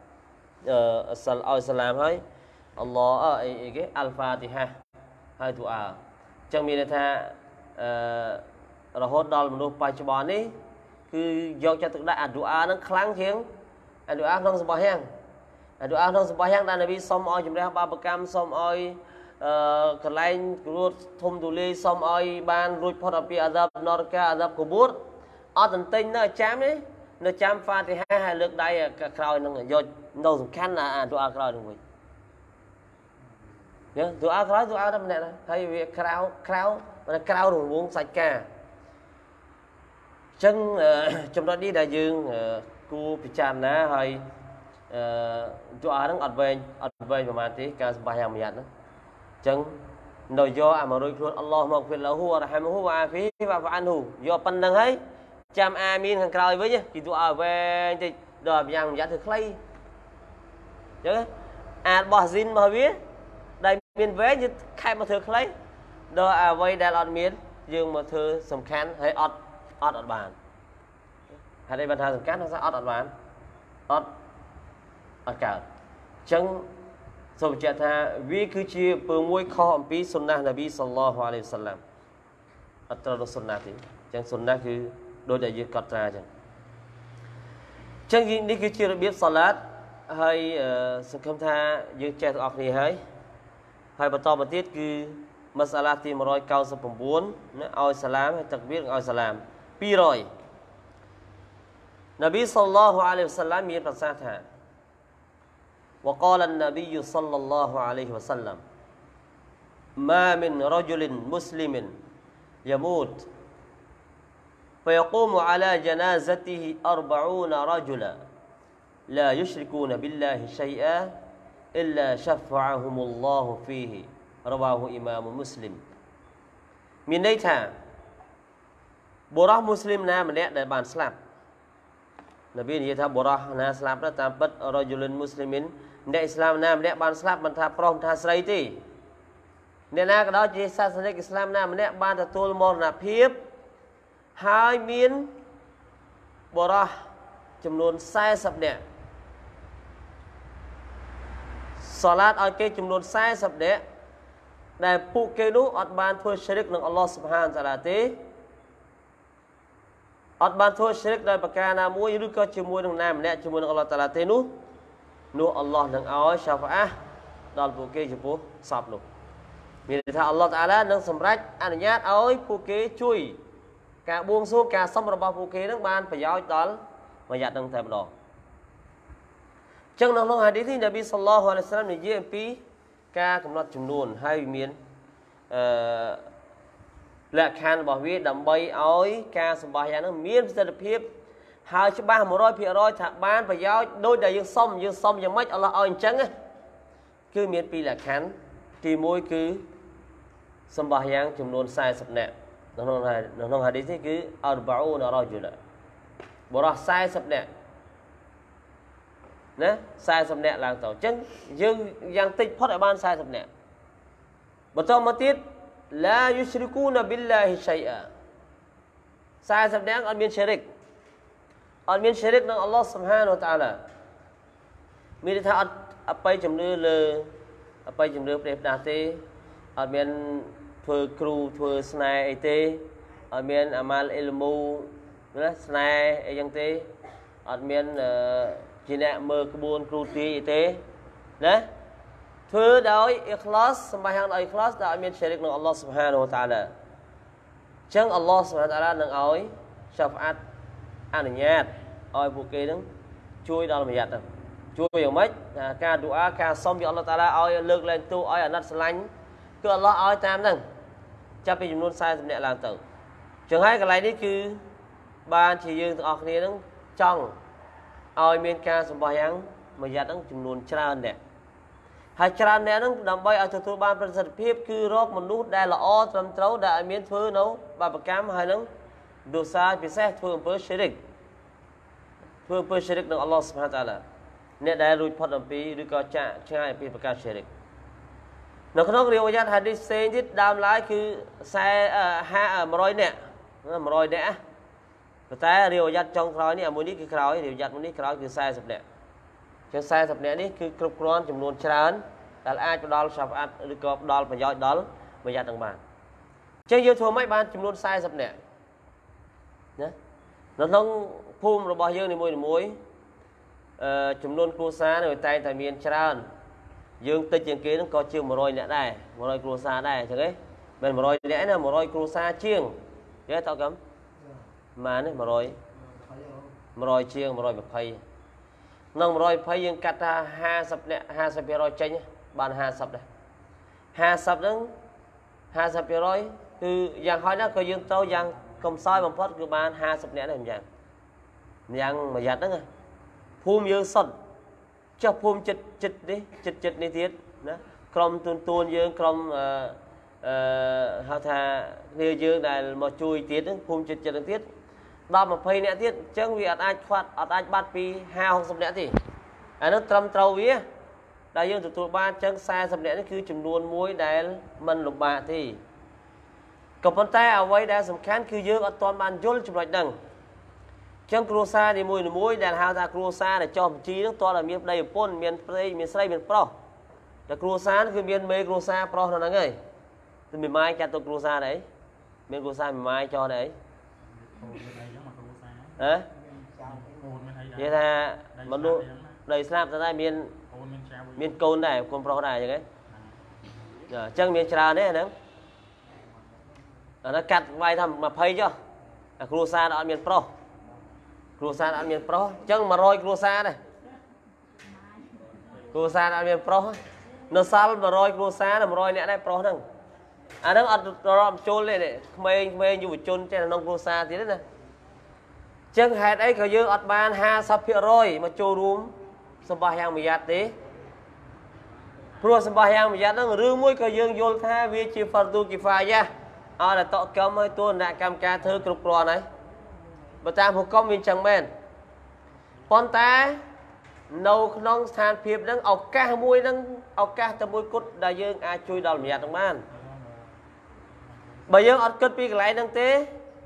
salam thấy Allah cái Al-Fatiha hai tụ chẳngมีtha hốt đo một bài cho bọn ấy cứ do cho thực đại dua nó kháng tiếng dua không sầm bài hàng dua không sầm bài hàng đã Nabi xong oi chúng ta ba bậc cam xong oi cái lain ruột thum tù lê xong oi ban ruột phật api azab norka azab kubur ở tận tinh nó chám đấy nó chám pha thì hai lượt đây cả khơi nó do đâu dùng khăn là dua khơi được rồi nhớ dua khơi dua đó này hay việc khao mà khao đồ uống sạch cả chân trong đó đi đại dương cu pichan ná hay dua nó ọt về mà tí cả bài hàng mày đó chân nội do mà rồi luôn Allah maghfir lahu warhamhu wa'afihi wa'fu anhu do pandang ấy cham amin hàng cày với nhá thì tụi về thì đời nhang giá thực clay chứ bỏ zin mà biết đây miền vé như khai mà thực clay đời vay đại lọt miền dương mà thưa sầm khán hay ọt bàn hay đây bàn thờ sầm khán nó sẽ ọt bàn ọt cả chân sau khi ta vì cứ chia bờ môi kho pi sunnah Nabi sallallahu alaihi wasallam atau sunnah thì chẳng sunnah cứ đôi đại dương cắt ra chẳng chẳng ní cứ chia biết salat hay sự không tha dương che thuộc học này hay bắt đầu một tiết cứ masalah thì 194 nó oi salam hay takbir oi salam pi rồi Nabi sallallahu alaihi wasallam miền Bắc Sa thà وقال النبي صلى الله عليه وسلم ما من رجل مسلم يموت فيقوم على جنازته 40 رجلا لا يشركون بالله شيئا إلا شفعهم الله فيه رواه إمام مسلم من نيتها براه مسلم نام نأ بان سلام نبي نيتها براه نا سلام تام بد رجل مسلمينในอิสลามนามเนี่ยบานสลับมันทาพร้อมทาสไลตีเนี่ยนะก็ได้จีศาสนาอิสลามนามเนี่ยบานตะตูลมรณะเพียบหายมีนบรอจำนวน40เนี่ยสลาดเอาเกจำนวน40เนี่ยแต่ผู้เกนุอัดบานทั่วชริกngอัลลอฮฺ سبحانه และ تعالى ตีอัดบานทั่วชริกในประการนามวยหรือก็จำนวนngนามเนี่ยจำนวนngอัลลอฮฺ تعالى ตีนู้នោះអល់ឡោះនឹងឲ្យ syafaah ដល់ពួកគេចំពោះសពនោះមានន័យថាអល់ឡោះតាឡានឹងសម្រេចអនុញ្ញាតឲ្យពួកគេជួយការបួងសួងការសុំរបស់ពួកគេនឹងបានប្រយោជន៍ដល់មួយយ៉ាត់នឹងតែម្ដងចឹងនៅក្នុងហាឌីសនេះនប៊ីសល្លឡោះអាឡៃហ៊ីវសល្លាមនិយាយអំពីការកំណត់ចំនួនហើយមានលក្ខខណ្ឌរបស់វាដើម្បីឲ្យការសម្បាយ៉ាងនឹងមានប្រសិទ្ធភាពហើយច្បាស់ 100% ថាបានប្រយោជន៍ដូចដែលយើងសុំយ៉ាងម៉េចអល់ឡោះឲ្យអញ្ចឹងគឺមានពីរលក្ខខណ្ឌទី1គឺសម្បាយ៉ាងចំនួន40នាក់ក្នុងហាឌីសនេះគឺ40រ៉ាជូលបរោះ40នាក់ណា40នាក់ឡើងទៅអញ្ចឹងយើងយ៉ាងតិចផុតឲ្យបាន40នាក់បន្តមកទៀតឡាយុស្រីគូនប៊ីលឡាហ៊ីឆៃអា sai sập nén ăn miên shirik nâng Allah subhanahu wa ta'ala mi tha apa chấm đưa lơ apa chấm đưa đẹp đa tê ăn miên thưa kru thưa snai tê ăn miên amal ilmu nữa snai yang tê ăn miên chỉ nè mơ cái buôn kru tê tê đấy thưa đói ikhlas sembahyang đói ikhlas đã ăn miên shirik nâng Allah subhanahu wa ta'ala chẳng Allah subhanahu wa ta'ala nâng oi syafaat anh nhạt oi buộc kia đứng chui đó là mình giặt chui vào mấy ca dua ca xong cho Allah ta'ala oi lược lên tu oi ở nát lánh cứ Allah oi tam nâng cho bị luôn sai nè làm tử trường hai cái này đi cứ ban chỉ dương ở kia đứng trong oi miền ca sầm bài hắn mà giặt đứng chừng luôn tràn nè hai tràn nè đứng đầm bay ở từ banประสิทธิភាពគឺរកមនុស្សដែលល្អត្រឹមត្រូវដែលមានធ្វើនៅបាបកម្មហើយនឹងដូសាពិសេសធ្វើអំពើ shirik ធ្វើអំពើ shirik នឹង Allah Subhanahu wa ta'ala អ្នកដែលរួចផុតអំពីឬក៏ចាកឆ្ងាយអំពីប្រការ shirik នៅក្នុងរាវយ៉ាត់ hadith ផ្សេងទៀតដើមឡើយគឺ100នាក់100នាក់ប៉ុន្តែរាវយ៉ាត់ចុងក្រោយនេះមួយនេះគឺក្រោយរាវយ៉ាត់មួយនេះក្រោយគឺ40នាក់ចឹង40នាក់នេះគឺគ្រប់គ្រាន់ចំនួនច្រើនដែលអាចផ្ដល់ syafaat ឬក៏ផ្ដល់ប្រយោជន៍ដល់ប្រយ័ត្ននឹងបានចឹងយើងធ្វើម៉េចបានចំនួន40នាក់ណានៅក្នុងភូមិរបស់យើងនីមួយចំនួនគ្រួសារនៅតែងតែមានច្រើនយើងតិចជាងគេហ្នឹងក៏ជាង100នាក់ដែរ100គ្រួសារដែរអញ្ចឹងហ៎មិន100នាក់ណា100គ្រួសារជាងយល់តើកំម៉ាន100ជាង120នឹង120យើងកាត់ថា50នាក់ 50% ចេញបាន50ដែរ50ហ្នឹង 50% គឺយ៉ាងហោចណាស់ក៏យើងទៅយ៉ាងកំសោយបំផុតគឺបាន50នាក់ដែរយ៉ាងមួយយ៉ាត់ហ្នឹងភូមិយើងសុទ្ធចុះភូមិចិត្តនេះចិត្តនេះទៀតណាក្រុមទួនយើងក្រុមហៅថាគ្នាយើងដែលមកជួយទៀតហ្នឹងភូមិចិត្តហ្នឹងទៀត10 20នាក់ទៀតអញ្ចឹងវាអត់អាចខ្វាត់អត់អាចបាត់ពី50 60នាក់ទេអានោះត្រឹមត្រូវវាដែលយើងទទួលបានអញ្ចឹង40នាក់នេះគឺចំនួនមួយដែលមិនលំបាកទេក៏ប៉ុន្តែអ្វីដែលសំខាន់គឺយើងអត់ទាន់បានយល់ចំណុចហ្នឹងអញ្ចឹងគ្រួសារនីមួយដែលហៅថាគ្រួសារដែលចោះបញ្ជីហ្នឹងតើតែមានប្តីប្រពន្ធមានស្រីមានប្រុសតែគ្រួសារគឺមានមេគ្រួសារប្រុសនៅហ្នឹងហើយគឺមីម៉ាយចាត់ទៅគ្រួសារដែរមានគ្រួសារមីម៉ាយចោះដែរហ៎និយាយថាមនុស្សដែលស្លាប់តែមានកូនដែរកូនប្រុសដែរអញ្ចឹងហ៎អញ្ចឹងមានច្រើនទេអាហ្នឹងអានោះកាត់វាយថា20ចុះគ្រួសារអត់មានប្រុសគ្រួសារអត់មានប្រុសអញ្ចឹង100គ្រួសារដែរគ្រួសារអត់មានប្រុសនៅសល់100គ្រួសារ100នាក់ដែរប្រុសហ្នឹងអាហ្នឹងអត់រាប់ចូលទេក្មេងយុវជនចេះក្នុងគ្រួសារទៀតណាចឹងហេតុអីក៏យើងអត់បាន 50% មកចូលរួមសម្បាយ៉ាងមួយយ៉ាត់ទេព្រោះសម្បាយ៉ាងមួយយ៉ាត់ហ្នឹងរឿងមួយក៏យើងយល់ថាវាជា fardu kifayah អត់តែតកកម្មឲ្យតួនាកម្មការធ្វើគ្រប់គ្រាន់ហើយបើតាមហុគមវាអញ្ចឹងមែនប៉ុន្តែនៅក្នុងស្ថានភាពហ្នឹងឱកាសមួយហ្នឹងឱកាសតែមួយគត់ដែលយើងអាចជួយដល់ម្នាក់ហ្នឹងបានបើយើងអត់គិតពីកន្លែងហ្នឹងទេ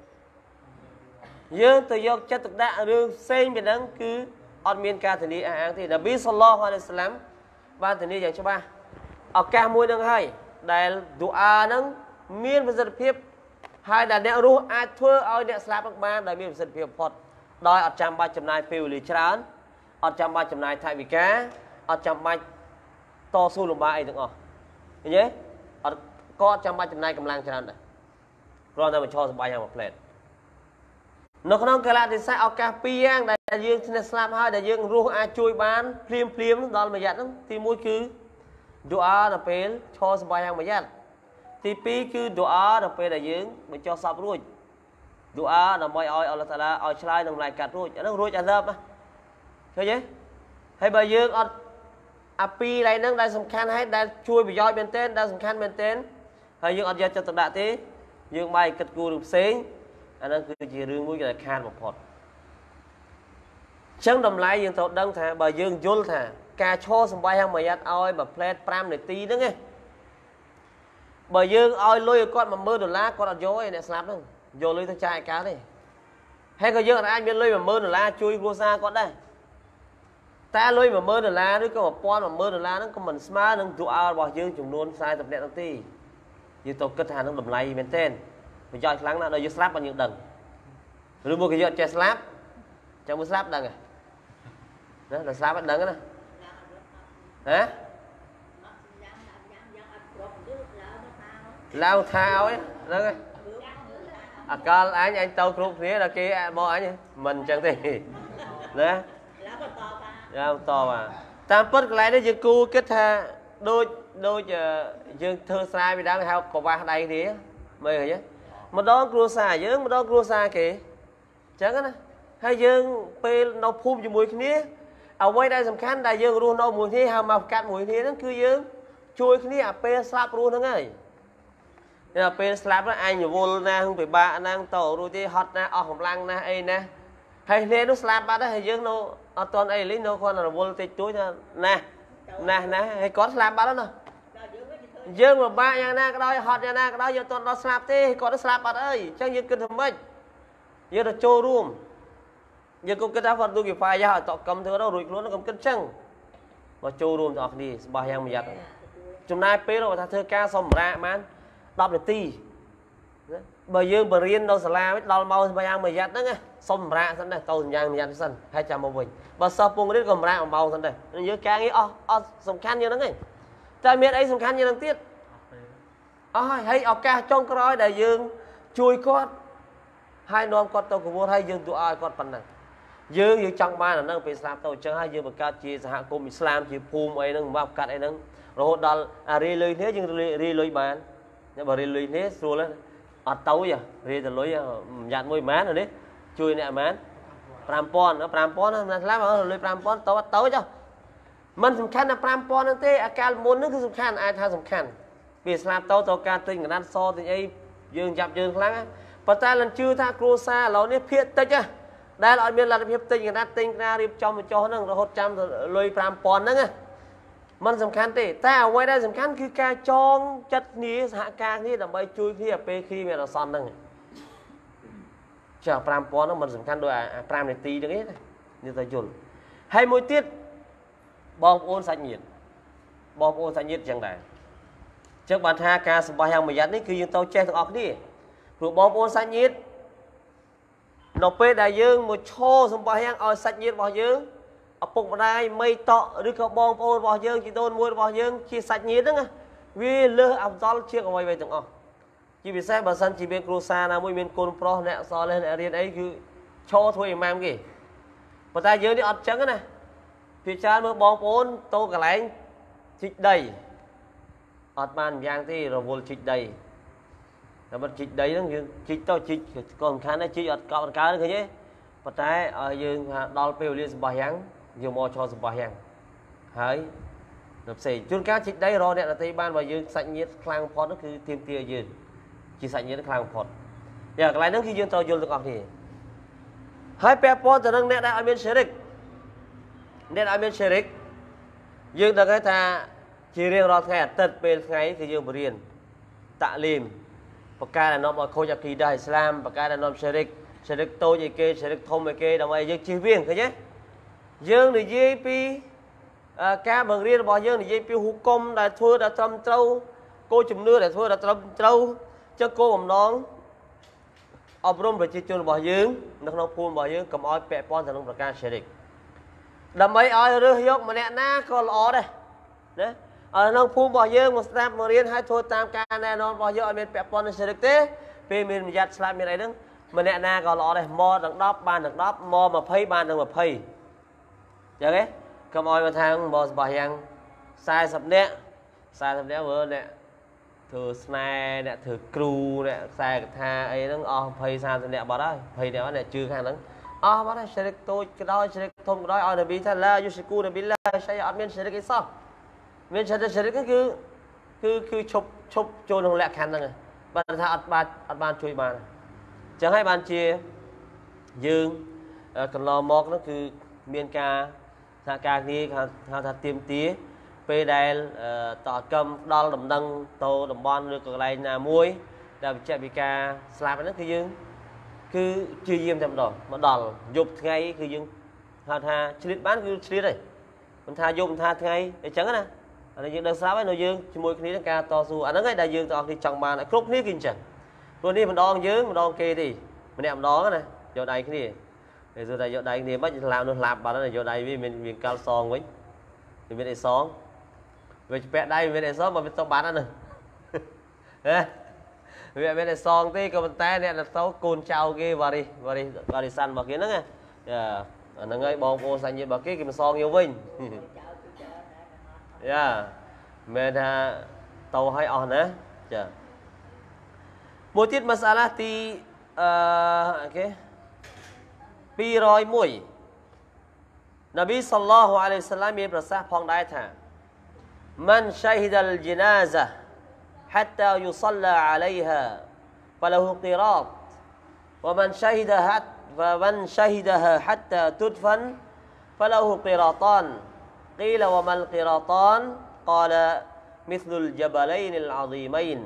យើងទៅយកចិត្តទុកដាក់រឿងផ្សេងពីហ្នឹងគឺអត់មានការធានាអះអាងទេនប៊ីសល្លឡោះអាឡៃហ៊ីវសល្លាមបានធានាយ៉ាងច្បាស់ឱកាសមួយហ្នឹងហើយដែលឌូអាហ្នឹងមានប្រសិទ្ធភាពហើយដែលអ្នករស់អាចធ្វើឲ្យអ្នកស្លាប់នឹងបានដោយមានប្រសិទ្ធភាពបំផុតដោយអត់ចាំបាច់ចំណាយពេលវេលាច្រើនអត់ចាំបាច់ចំណាយថវិកាអត់ចាំបាច់តស៊ូលំបាកអីទាំងអស់ឃើញទេអត់ក៏អត់ចាំបាច់ចំណាយកម្លាំងច្រើនដែរគ្រាន់តែបញ្ឈរសម្បាយយ៉ាងមួយផ្លែតនៅក្នុងកាលៈទេសៈឱកាសពីរយ៉ាងដែលយើងអ្នកស្លាប់ហើយដែលយើងរស់អាចជួយបានភ្លាមដល់មួយយ៉ាត់ហ្នឹងទី1គឺឌូអានៅពេលឈរសម្បាយយ៉ាងមួយយ៉ាត់ទី2គឺឌូអាដល់ពេលដែលយើងបញ្ចុះសពរួចឌូអាដើម្បីឲ្យអល់ឡោះតាឡាឲ្យឆ្លើយនឹងម្លាយកាត់រួចអាហ្នឹងរួចអាសើបណាឃើញទេហើយបើយើងអត់អាពីរកន្លែងហ្នឹងដែលសំខាន់ហើយដែលជួយប្រយោជន៍មែនទែនដែលសំខាន់មែនទែនហើយយើងអត់យកចិត្តទុកដាក់ទេយើងបែរគិតគូររឿងផ្សេងអាហ្នឹងគឺជារឿងមួយដែលខាតបំផុតអញ្ចឹងតម្លៃយើងត្រូវដឹងថាបើយើងយល់ថាការឈរសម្បាយយ៉ាងមួយយ៉ាត់ឲ្យបើផ្លែត5នាទីហ្នឹងឯងបើយើងឲ្យលុយឲ្យគាត់$1000000គាត់អត់យកទេអ្នកស្លាប់ហ្នឹងយកលុយទៅចាយឯកើតទេ hay có dương anh biết lôi mà mơ là chui cua xa có đây ta lôi mà mơ là đứa có một con mà mơ là nó có mình smart nó tụ ao bỏ dương chúng luôn sai tập đẹp tí như tôi cất hàng nó đầm lầy bên tên mình cho lắng là đây dưới slap bao nhiêu đằng rồi mua cái gì che slap trong một slap đằng này đó là slap bắt đằng đó hả lao thao ấy đó à con anh tao cướp phía là kia bo anh mình chẳng thì đó lao to mà tam bất lại đó giờ cô kết ha đôi dương thơ sai vì đang theo cổ ba đây thì mày rồi chứ mà đó cua xa chứ mà đó cua xa kì chẳng á hay dương pe nó phun cho mùi kia ở quay đây sầm khăn đại dương luôn nó mùi thế hàm màu cạn mùi thế nó cứ dương chui kia à pe slap luôn đó ngay nên là pe slap đó anh vô na không phải ba năng tổ rồi thì hot na ở hồng lăng na ấy nè hay nên nó slap ba đó hay dương nó ở toàn ấy lấy nó con là vô thì chuối nè nè hay có slap ba đó nè dương mà ba nhà na cái đó hot nhà na cái đó giờ toàn nó slap thế có nó slap ba ơi chẳng dương kinh thầm mấy giờ là trôi luôn giờ cũng cái đó phần tôi kịp phải ra họ cầm thứ đó rồi luôn nó cầm cân trăng mà trôi luôn cho đi bao nhiêu mà giặt chúng nay pê rồi ta thưa ca xong ra man đọc được ti bởi dương bờ riêng đâu sẽ làm đau mau bao nhiêu mà giặt đó nghe xong ra sẵn đây tàu giang giặt sân 200 một bình và sau cùng đến cầm ra màu sẵn đây nhớ ca nghĩ sầm khăn như nó nghe trai miệt ấy sầm khăn như đang tiết hay ở ca trong cái đó đại dương chui con hai non con tàu của vua hay dương tụi ai con phần này dương trong ba là năng về Islam tàu chẳng hai dương bậc cao chia hạ cùng Islam chỉ phum ấy năng vào cắt ấy năng rồi đal ri lưới thế nhưng ri lưới bán nhưng mà ri lưới thế rồi lên ở tàu vậy ri từ lưới nhạt môi mán rồi đấy chui nè mán prampon nó là làm ở lưới prampon tàu cho mình sầm khăn là prampon nó thế acal muốn nó cứ sầm khăn ai tha sầm khăn vì Islam tàu ca tinh cái so thì ấy dương chạm dương lắm và ta lần chưa tha crosa nó nếp phiệt tết á đây là miền là phiệt tinh người ta tinh ra đi cho một cho nó hốt trăm lôi prampon đó ngheมันสำคัญติแต่เอาไว้ได้สำคัญคือการจองจัดนี้สหการที่ทำไปช่วยที่เปคีเมลซอนนั่งจากปรามปอนมันสำคัญโดยปรามในตีอย่างนี้นี่ตะจุนให้มวยติดบองโอนสัญญ์บองโอนสัญญ์อย่างไรจากบรรทาการสบายอย่างไม่ยัดนี่คือยังเตาแจ้งออกดิหรือบองโอนสัญญ์นกเป็ดได้ยังมวยโชว์สบายอย่างเอาสัญญ์บอกยังปุกได้ไม่ต่อหรือเขาบองโอนบอกยังจีโดนมวยบอกยังชีสัญญ์นั่งวิเลืออับซอลเชี่ยเอาไว้ตรงอ๋อchỉ vì sao bà sân chỉ bên Crosa là mỗi bên côn pro nè so lên ở riêng ấy cứ cho thôi mang kì bà ta dưới đi ọt trắng này thì cha mới bong bốn tô cả lạnh chích đầy ọt bàn giang thì rồi vô chích đầy là bắt chích đầy đó chích to chích còn khá nó chích ọt cọp cá nữa chứ bà ta ở dương đo piêu liên bà giang dương mò cho bà giang hỡi được xỉ chun cá chích đầy rồi nè là tây ban và dương sạch nhiệt khang phó nó cứ thêm tia dương chỉ sạch nhiệt khang phật giờ cái này nó khi dương tàu dương được học thì hai pe po từ năng nét đại amen sherik nét amen sherik dương được cái thà chỉ riêng rồi ngày tết bên ngày thì dương berian tạ lim và cái là nó mà khôi kỳ đại Islam và cái là nó sherik tôi gì kia sherik thông gì kia đồng ấy dương chỉ viên cái chứ dương thì dây pi ca bằng riêng bỏ dương thì dây pi hú công đã thua đã trầm trâu cô chùm nưa đã thua đã trầm trâu cho cô mầm nonอบรมประชาชนบ่ยืงนักน้องพูนบ่ยืงกับอ้อยแปะป้อนสนุนประการเฉลิกดำไปอ้อยเรือยกมาแน่หน้าก็ล้อได้นะน้องพูนบ่ยืงมาสตาร์มาเรียนให้ทัวตามการแน่นอนบ่ยืงเป็นแปะป้อนเฉลิกเต้เป็นมียัดสลับมีอะไรนึงมาแน่หน้าก็ล้อได้มอดังดอบบ้านดังดอบมอมาเพย์บ้านดังมาเพย์อย่างงี้กับอ้อยมาทางบ่ยังทรายสับเนี้ยเวอร์เนี่ยthử snai nè thử cừu nè xài tha ấy nó phơi sao nè bảo đó phơi nè nè chưa khai nắng bảo đó sẽ tôi cái đó sẽ thông cái đó ở bị thay là Yusuku là bị là sẽ ở bên sẽ cái sao bên sẽ cái cứ chụp cho nó lẹ khăn này bạn thà ban chui bàn chẳng hay ban chia dương còn lò mọc nóคือmiền ca thà ca kia thà tiêm tía về đây tỏ cầm đo đầm nâng tô đầm bon được cái này là muối để chạy bị ca slap nó cái dương cứ chưa diêm thêm đỏ mà đòn dục ngay cứ dưng tha chít bán cứ chít đây mình tha dùng tha ngay để trắng nè anh ấy đang sáng với nội dương chỉ môi cái này ca to su anh ấy đại dương to thì chồng bà lại cướp ní kinh chẳng rồi đi mình đong dưới mình đong kê đi mình em đó này giờ đây cái gì để giờ đây giờ đây thì bắt làm nó làm bà đó này giờ đây với mình cao son với thì mình để son về vẽ đây mình để son mà mình tao bán ăn này về bên này son tí còn tay này là tao côn trao kia vào đi săn vào kia nữa nghe nó ngay bong cô xanh như bà kia kìm son nhiều vinh mình tàu hay on á một tiết masalah ti okay pi roi mũi Nabi sallallahu alaihi wasallam មានប្រសាសន៍ផងដែរថា Man shahida al-janazah hatta yusalla 'alayha falahu qirat wa man shahidaha hatta tudfan falahu qiratan qila wa mal qiratan qala mithlu al-jabalayn al-'azimayn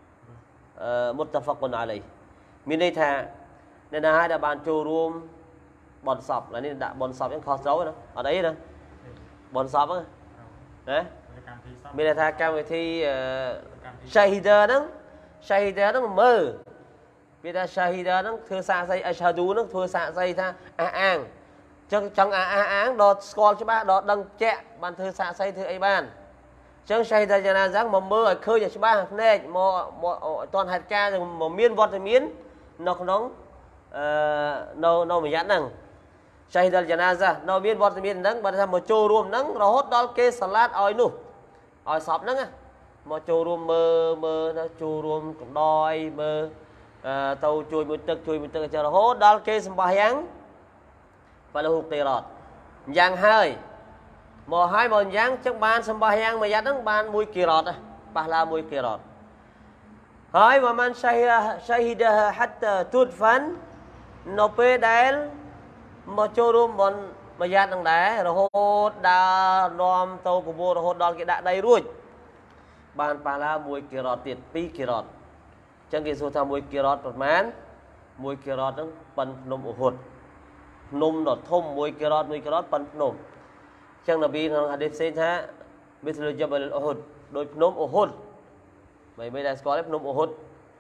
muttafaqun alayh មានន័យថាអ្នកណាដែលបានចូលរួមបនសពឡើយនេះដាក់បនសពហ្នឹងខុសត្រូវណាអត់អីណាបនសពហ្នឹងណាមានថាកម្មវិធី Shahidah ហ្នឹងមើលវាថា Shahidah ហ្នឹងធ្វើសាកសី Ashhadu ហ្នឹងធ្វើសាកសីថាអះអាងចឹងចង់អះអាងដល់ស្គាល់ច្បាស់ដល់ដឹងជាក់បានធ្វើសាកសីធ្វើអីបានចឹង Shahidah Janazah មកមើលឲ្យឃើញច្បាស់ភ្នែកមកអត់ទាន់ហេតុការណ៍មកមានវត្តមាននៅក្នុងនៅមួយយ៉ាត់ហ្នឹង Shahidah Janazah នៅមានវត្តមានហ្នឹងបើថាមកចូលរួមហ្នឹងរហូតដល់គេសាឡាតឲ្យនោះឲ្យសពហ្នឹងមកចូលរួមមើលចូលរួមកណ្ដោយមើលទៅជួយមួយទឹកចរហូតដល់គេសម្បះយ៉ាងបលហុកទីរតយ៉ាងហើយមកយ៉ាងចឹងបានសម្បះយ៉ាងមួយយ៉ាត់ហ្នឹងបានមួយគីរតប៉ះឡាមួយគីរតហើយបើមិនshahidah hatta tudfan នៅពេលដែលមកចូលរួមបនមួយយ៉ាត់ហ្នឹងដែររហូតដល់នាំទៅកបួររហូតដល់គេដាក់ដីរួចបានប៉ាឡាមួយគីរ៉តទៀត2គីរ៉តចឹងគេសួរថាមួយគីរ៉តប្រមាណមួយគីរ៉តហ្នឹងប៉ុនភ្នំអ៊ូហ៊ុដភ្នំដ៏ធំមួយគីរ៉តប៉ុនភ្នំចឹងនប៊ីក្នុងហាឌីសផ្សេងថាមីស្លូជាបលអ៊ូហ៊ុដដោយភ្នំអ៊ូហ៊ុដមិនដែលស្គាល់ទេភ្នំអ៊ូហ៊ុដ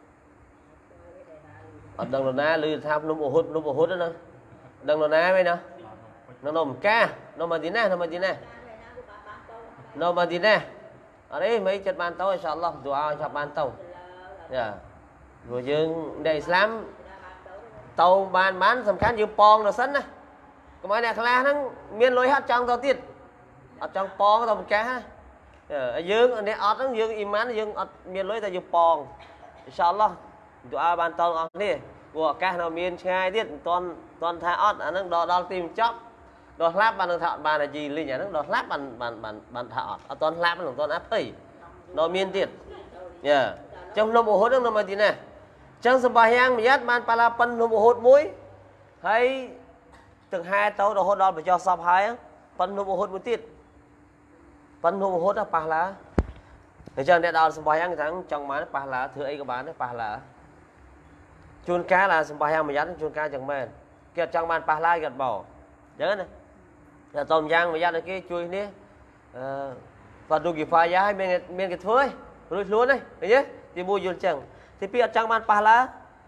អត់ដឹងនរណាឮថាភ្នំអ៊ូហ៊ុដណាដឹងនរណាទេណានៅមកានៅម៉ាឌីណានៅម៉ាឌីណាអរេmấyចិត្តបានទៅអ៊ីនសាអល់ឡោះទូអាឲ្យចាប់បានទៅចាព្រោះយើងអ្នកអ៊ីស្លាមទៅបានសំខាន់យើងប៉ងទៅសិនណាកុំឲ្យអ្នកខ្លះហ្នឹងមានលុយហត់ចង់ទៅទៀតអត់ចង់ប៉ងទៅប្រកាសណាយើងអ្នកអត់ហ្នឹងយើងអ៊ីម៉ានយើងអត់មានលុយតែយើងប៉ងអ៊ីនសាអល់ឡោះទូអាបានទៅអស់គ្នាព្រោះឱកាសនៅមានឆ្ងាយទៀតមិនទាន់ថាអត់អាហ្នឹងដល់ទីបញ្ចប់ដល់ស្លាប់បាននឹងថាអត់បានអាជីលីងអាហ្នឹងដល់ស្លាប់បានថាអត់ទាន់ស្លាប់នឹងទាន់អភ័យដល់មានទៀតចឹងភ្នំអ៊ូហ៊ុដហ្នឹងនៅម៉ាឌីណាចឹងសម្បះយ៉ាងមួយយ៉ាត់បានប៉ាឡាប៉ុនភ្នំអ៊ូហ៊ុដមួយហើយទាំងហែទៅរហូតដល់បញ្ចុះសពហើយប៉ុនភ្នំអ៊ូហ៊ុដមួយទៀតប៉ុនភ្នំអ៊ូហ៊ុដប៉ះឡាអញ្ចឹងអ្នកដល់សម្បះយ៉ាងថាចង់បានប៉ះឡាធ្វើអីក៏បានដែរប៉ះឡាជួនកាលសម្បះយ៉ាងមួយយ៉ាត់ជួនកាលចឹងមែនគេអត់ចង់បានប៉ះឡាគេអត់បោចឹងណាតែតោមយ៉ាងមួយយ៉ាត់ឲ្យគេជួយនេះបាត់ឌូគីហ្វាយ៉ាឲ្យមានគេធ្វើរួចខ្លួនហ្នឹងឃើញទេទីមួយយល់ចឹងទីពីរអត់ចង់បានប៉ះឡា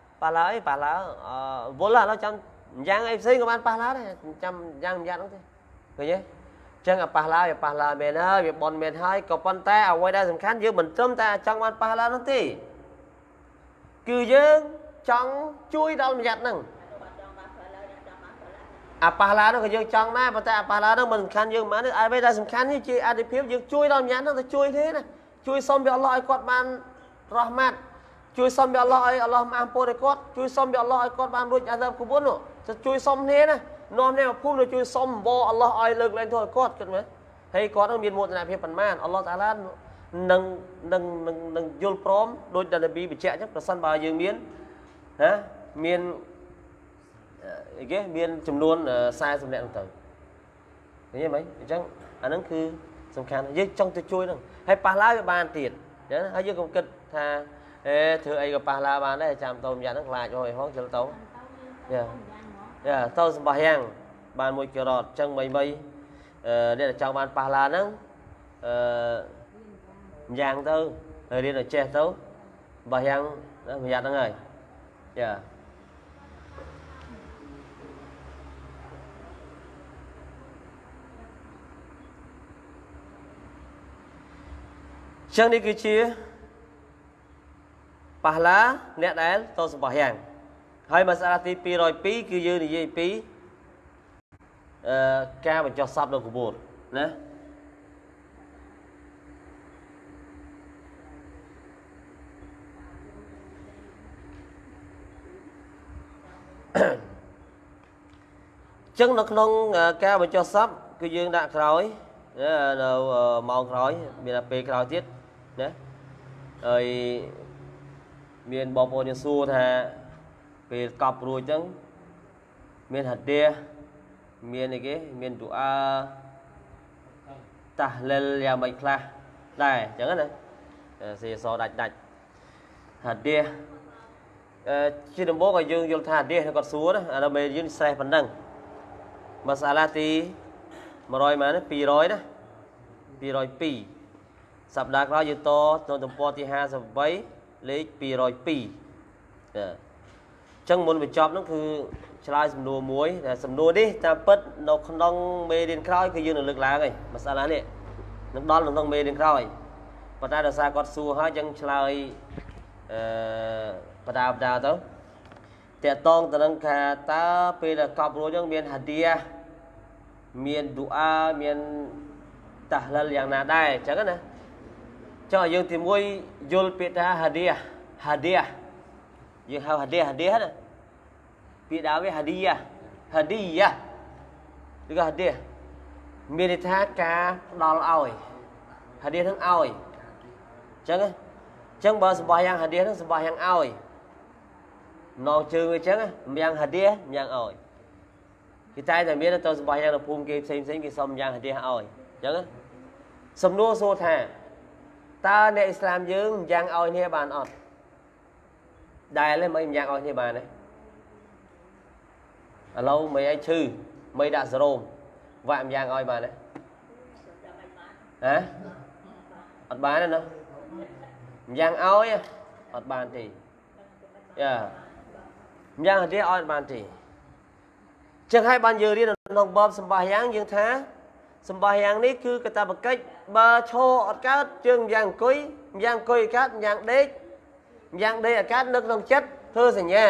វល់ឡើយចង់យ៉ាងអីផ្សេងក៏បានប៉ះឡាដែរចាំយ៉ាងមួយយ៉ាត់ហ្នឹងទេឃើញទេចឹងប៉ះឡាមែនហើយវាបនមែនហើយក៏ប៉ុន្តែអ្វីដែលសំខាន់យើងមិនត្រឹមតែចង់បានប៉ះឡានោះទេគឺយើងចង់ជួយដល់មួយយ៉ាត់ហ្នឹងអាប៉ះឡានោះក៏យើងចង់ដែរប៉ុន្តែអាប៉ះឡានោះមិនសំខាន់យើងមិនអ្វីដែលសំខាន់នេះជាអត្ថិភាពយើងជួយដល់ម្យ៉ាងហ្នឹងទៅជួយទេណាជួយសុំពីអល់ឡោះឲ្យគាត់បានរ៉ហ្មាត់ជួយសុំពីអល់ឡោះឲ្យអល់ឡោះមកអពរឲ្យគាត់ជួយសុំពីអល់ឡោះឲ្យគាត់បានរួចអាសាបកបុននោះទៅជួយសុំគ្នាណានាំគ្នាមកភូមិទៅជួយសុំបអល់ឡោះឲ្យលើកលែងទោសឲ្យគាត់គិតមើលហើយគាត់នឹងមានមោទនភាពប៉ុន្មានអល់ឡោះតាឡានឹងយល់ព្រមដោយដែលនប៊ីបញ្ជាក់អញ្ចឹងប្រសិនបើយើងមានមានគេមានចំនួន40នាក់ហ្នឹងទៅឃើញទេមិនអញ្ចឹងអាហ្នឹងគឺសំខាន់យើងចង់ទៅជួយហ្នឹងហើយប៉ះឡាវាបានទៀតអញ្ចឹងហើយយើងកុំគិតថាធ្វើអីក៏ប៉ះឡាបានដែរចាំតោមយ៉ាងហ្នឹងខ្លាចហយហងជិលទៅ tao sầm bài hàng bàn môi kiểu rọt chân mây mây đây là trong bàn pa la nắng giang tao thời đi là che tao bài hàng đó mình dặn đó rồi chân đi cứ chia pa la nét đá tao sầm bài hàng hai mà sao thì pi rồi pi cứ dư thì gì pi ca mà cho sắp được của bột nè chân nó không ca mà cho sắp cứ dương đã khói màu khói miền là pe khói tiết nè rồi miền bò bò miền xua thà về cọp rồi chẳng miền hạt đê miền này cái miền tụ ta lên nhà mày kha đây chẳng hạn này xì xò đạch hạt đê chỉ đừng bố gọi dương vô hạt đê còn xuống đó là mày dương xe phần đằng mà xả la tí mà rồi mà nó pì rồi đó pì rồi pì sập đá đó dương to trong tầm po thì ha sập váy lấy pì rồi pì chân muốn bị chọc nóคือชลายสำนวนมวยแต่สำนวนดิตามปิดนกน้องเมดินคล้อยคือยืนหนึ่งล้างไงมาซาลาเนี่ยนึกดอนน้องเมดินคล้อยปัตตาดาซากอดซูฮะยังชลายปัตตาดาเต้าแต่ตองแต่นังคาตาเป็นกอบรู้ยังเมียนฮัดเดียเมียนดูอาเมียนตะลัลอย่างน่าได้จังกันนะcho dương thì môi yul pita hadiah dương hao hadiah hết rồi bị đá với hadiah được hadiah miền tha cá đòn ỏi hadiah thằng ỏi chẳng bao sờ yang hadiah thằng sờ yang ỏi non chơi người chẳng yang hadiah yang ỏi cái tay này biết là tôi sờ yang là phun kia xem cái xong yang hadiah ỏi chẳng sầm nua xô thà taในอิสลามយើងយ៉ាងឲ្យគ្នាបានអត់ដែលមិនយ៉ាងឲ្យគ្នាបានទេឥឡូវមិនឲ្យឈឺមិនដាក់សេរ៉ូមវាក់យ៉ាងឲ្យបានទេហ៎អត់បានទេណាយ៉ាងឲ្យអត់បានទេយ៉ាងទេឲ្យអត់បានទេចឹងហើយបានយើងរៀនក្នុងបបសម្បាយ៉ាងយើងថាសម្បាយ៉ាងនេះគឺកតាបកិច្ចបើឈរអត់កើតជើងយ៉ាងអង្គុយកើតយ៉ាងដេកអត់កើតនឹកក្នុងចិត្តធ្វើសញ្ញា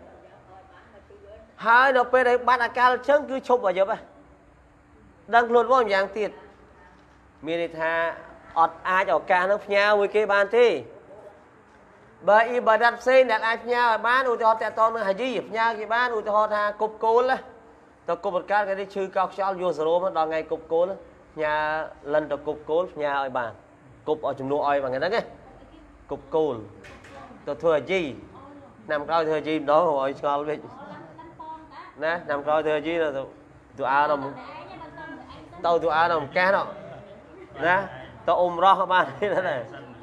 ហើយដល់ពេលដែលបាត់អាកាលជើងគឺឈប់ឲ្យយប់ដឹងខ្លួនមកយ៉ាងទៀតមានន័យថាអត់អាចឱកាសនឹងផ្ញើមួយគេបានទេបើអ៊ីបាដាតផ្សេងដែលអាចផ្ញើឲ្យបានឧទាហរណ៍តកតងនឹងហាជីផ្ញើគេបានឧទាហរណ៍ថាគប់គោលទៅគប់ប្រកាសគេនេះឈឺកោខ្យល់យកសេរ៉ូមដល់ថ្ងៃគប់គោលផ្ញើលិនទៅគប់គោលផ្ញើឲ្យបានគប់ឲ្យចំនួនឲ្យបានហ្នឹងគប់គោលទៅធ្វើអាជីឆ្នាំក្រោយធ្វើអាជីម្ដងឲ្យឆ្ងល់វិញណាឆ្នាំក្រោយធ្វើអាជីទៅទូអាដល់ទៅទូអាដល់កាសនោះណាទៅអ៊ុំរ៉ោះបានទេណា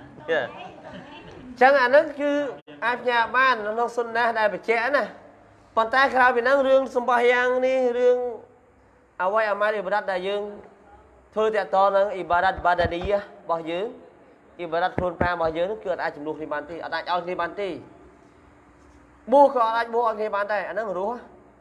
ចឹងអាហ្នឹងគឺអាចផ្ញើបានក្នុងសុនណាដែលបញ្ជាក់ណាប៉ុន្តែក្រៅពីហ្នឹងរឿងសម្បះយ៉ាងនេះរឿងអ្វីអាម៉ាអ៊ីបារ៉ាត់ដែលយើងធ្វើតតនឹងអ៊ីបារ៉ាត់បាដានីរបស់យើងអ៊ីបារ៉ាត់ខ្លួនប្រារបស់យើងគឺអត់អាចជំនួសគ្នាបានទេអត់អាចឲ្យគ្នាបានទេបួសក៏អាចបួសឲ្យគ្នាបានដែរអាហ្នឹងរស់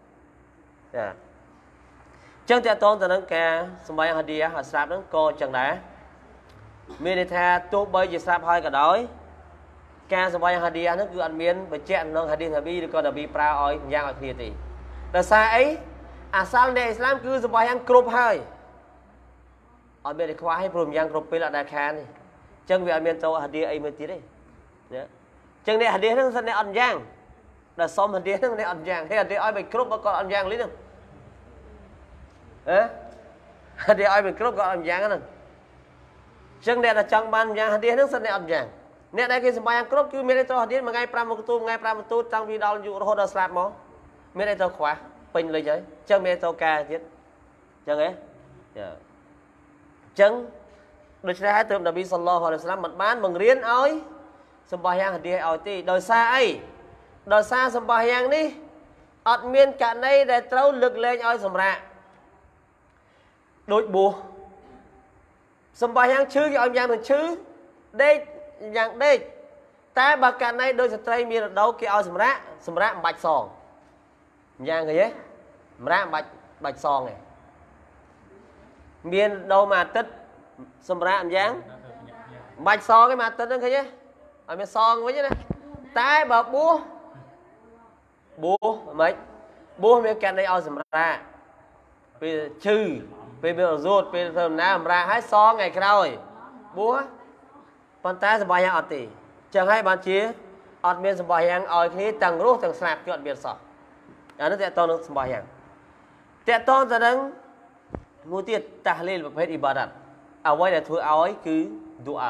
ចាចឹងតតទៅនឹងការសម្បះហាឌីឲ្យស្រាប់ហ្នឹងក៏ចឹងដែរមានន័យថាទោះបីជាស្រាប់ហើយក៏ដោយការសម្បះហាឌីហ្នឹងគឺអត់មានបញ្ជាក់ក្នុងហាឌីសនាប៊ីឬក៏នាប៊ីប្រើឲ្យយ៉ាងឲ្យគ្នាទេដោយសារអីអាសាល់នៃអ៊ីស្លាមគឺសម្បះយ៉ាងគ្រប់ហើយអត់មានតែខ្វះឲ្យព្រមយ៉ាងគ្រប់ពេលអត់ដែលខានទេចឹងវាអត់មានចូលហាឌីអីមួយទៀតទេណាចឹងអ្នកហាឌីហ្នឹងសិនអ្នកអត់យ៉ាងដល់សុំហាឌីហ្នឹងអ្នកអត់យ៉ាងហេហាឌីឲ្យមិនគ្រប់ក៏អត់យ៉ាងលីហ្នឹងហាឌីឲ្យមិនគ្រប់ក៏អត់យ៉ាងហ្នឹងចឹងអ្នកដែលចង់បានយ៉ាងហាឌីហ្នឹងសិនអ្នកអត់យ៉ាងអ្នកដែលគេសម្បះយ៉ាងគ្រប់គឺមានតែចូលហាឌីមួយថ្ងៃ5បន្ទូលថ្ងៃ5បន្ទូលតាំងពីដល់យុគរហូតដល់ស្លាប់មកមានតែចូលខ្វះពេញលេចហើយចឹងមានចូលការទៀតចឹងហ៎ចឹងដូច្នេះហើយទើបនប៊ីសល្លឡោះអាឡៃហ៊ីវសល្លាមមិនបានបង្រៀនឲ្យសម្បះយ៉ាងហាឌីឲ្យទេដោយសារអីដោយសារសម្បះយ៉ាងនេះ ọt miên cả này để trâu lực lên oi sầm rạ đôi bùa sầm bài hang chư cái oi nhang mình chư đây nhang đây ta bà cả này đôi sợi trai miên đâu cái oi sầm rạ bạch sòng nhang cái gì rạ bạch sòng này miên đâu mà tích sầm rạ nhang bạch sòng cái mà tích đó cái gì oi miên sòng với chứ này ta bà bùa mấy bố miếng kẹt đây ao sầm ra về trừ về bây giờ ruột về thầm nam ra hai xó ngày cái rồi bố con ta sầm bài hàng ọt tỉ chẳng hay bán chia ọt miếng sầm bài hàng ở khi tầng rốt tầng sạp chuyện biệt sọ nó sẽ to nó sầm bài hàng tẹt to ra đứng mua tiền ta lên và phải ibadat ở quay là thua áo ấy cứ dua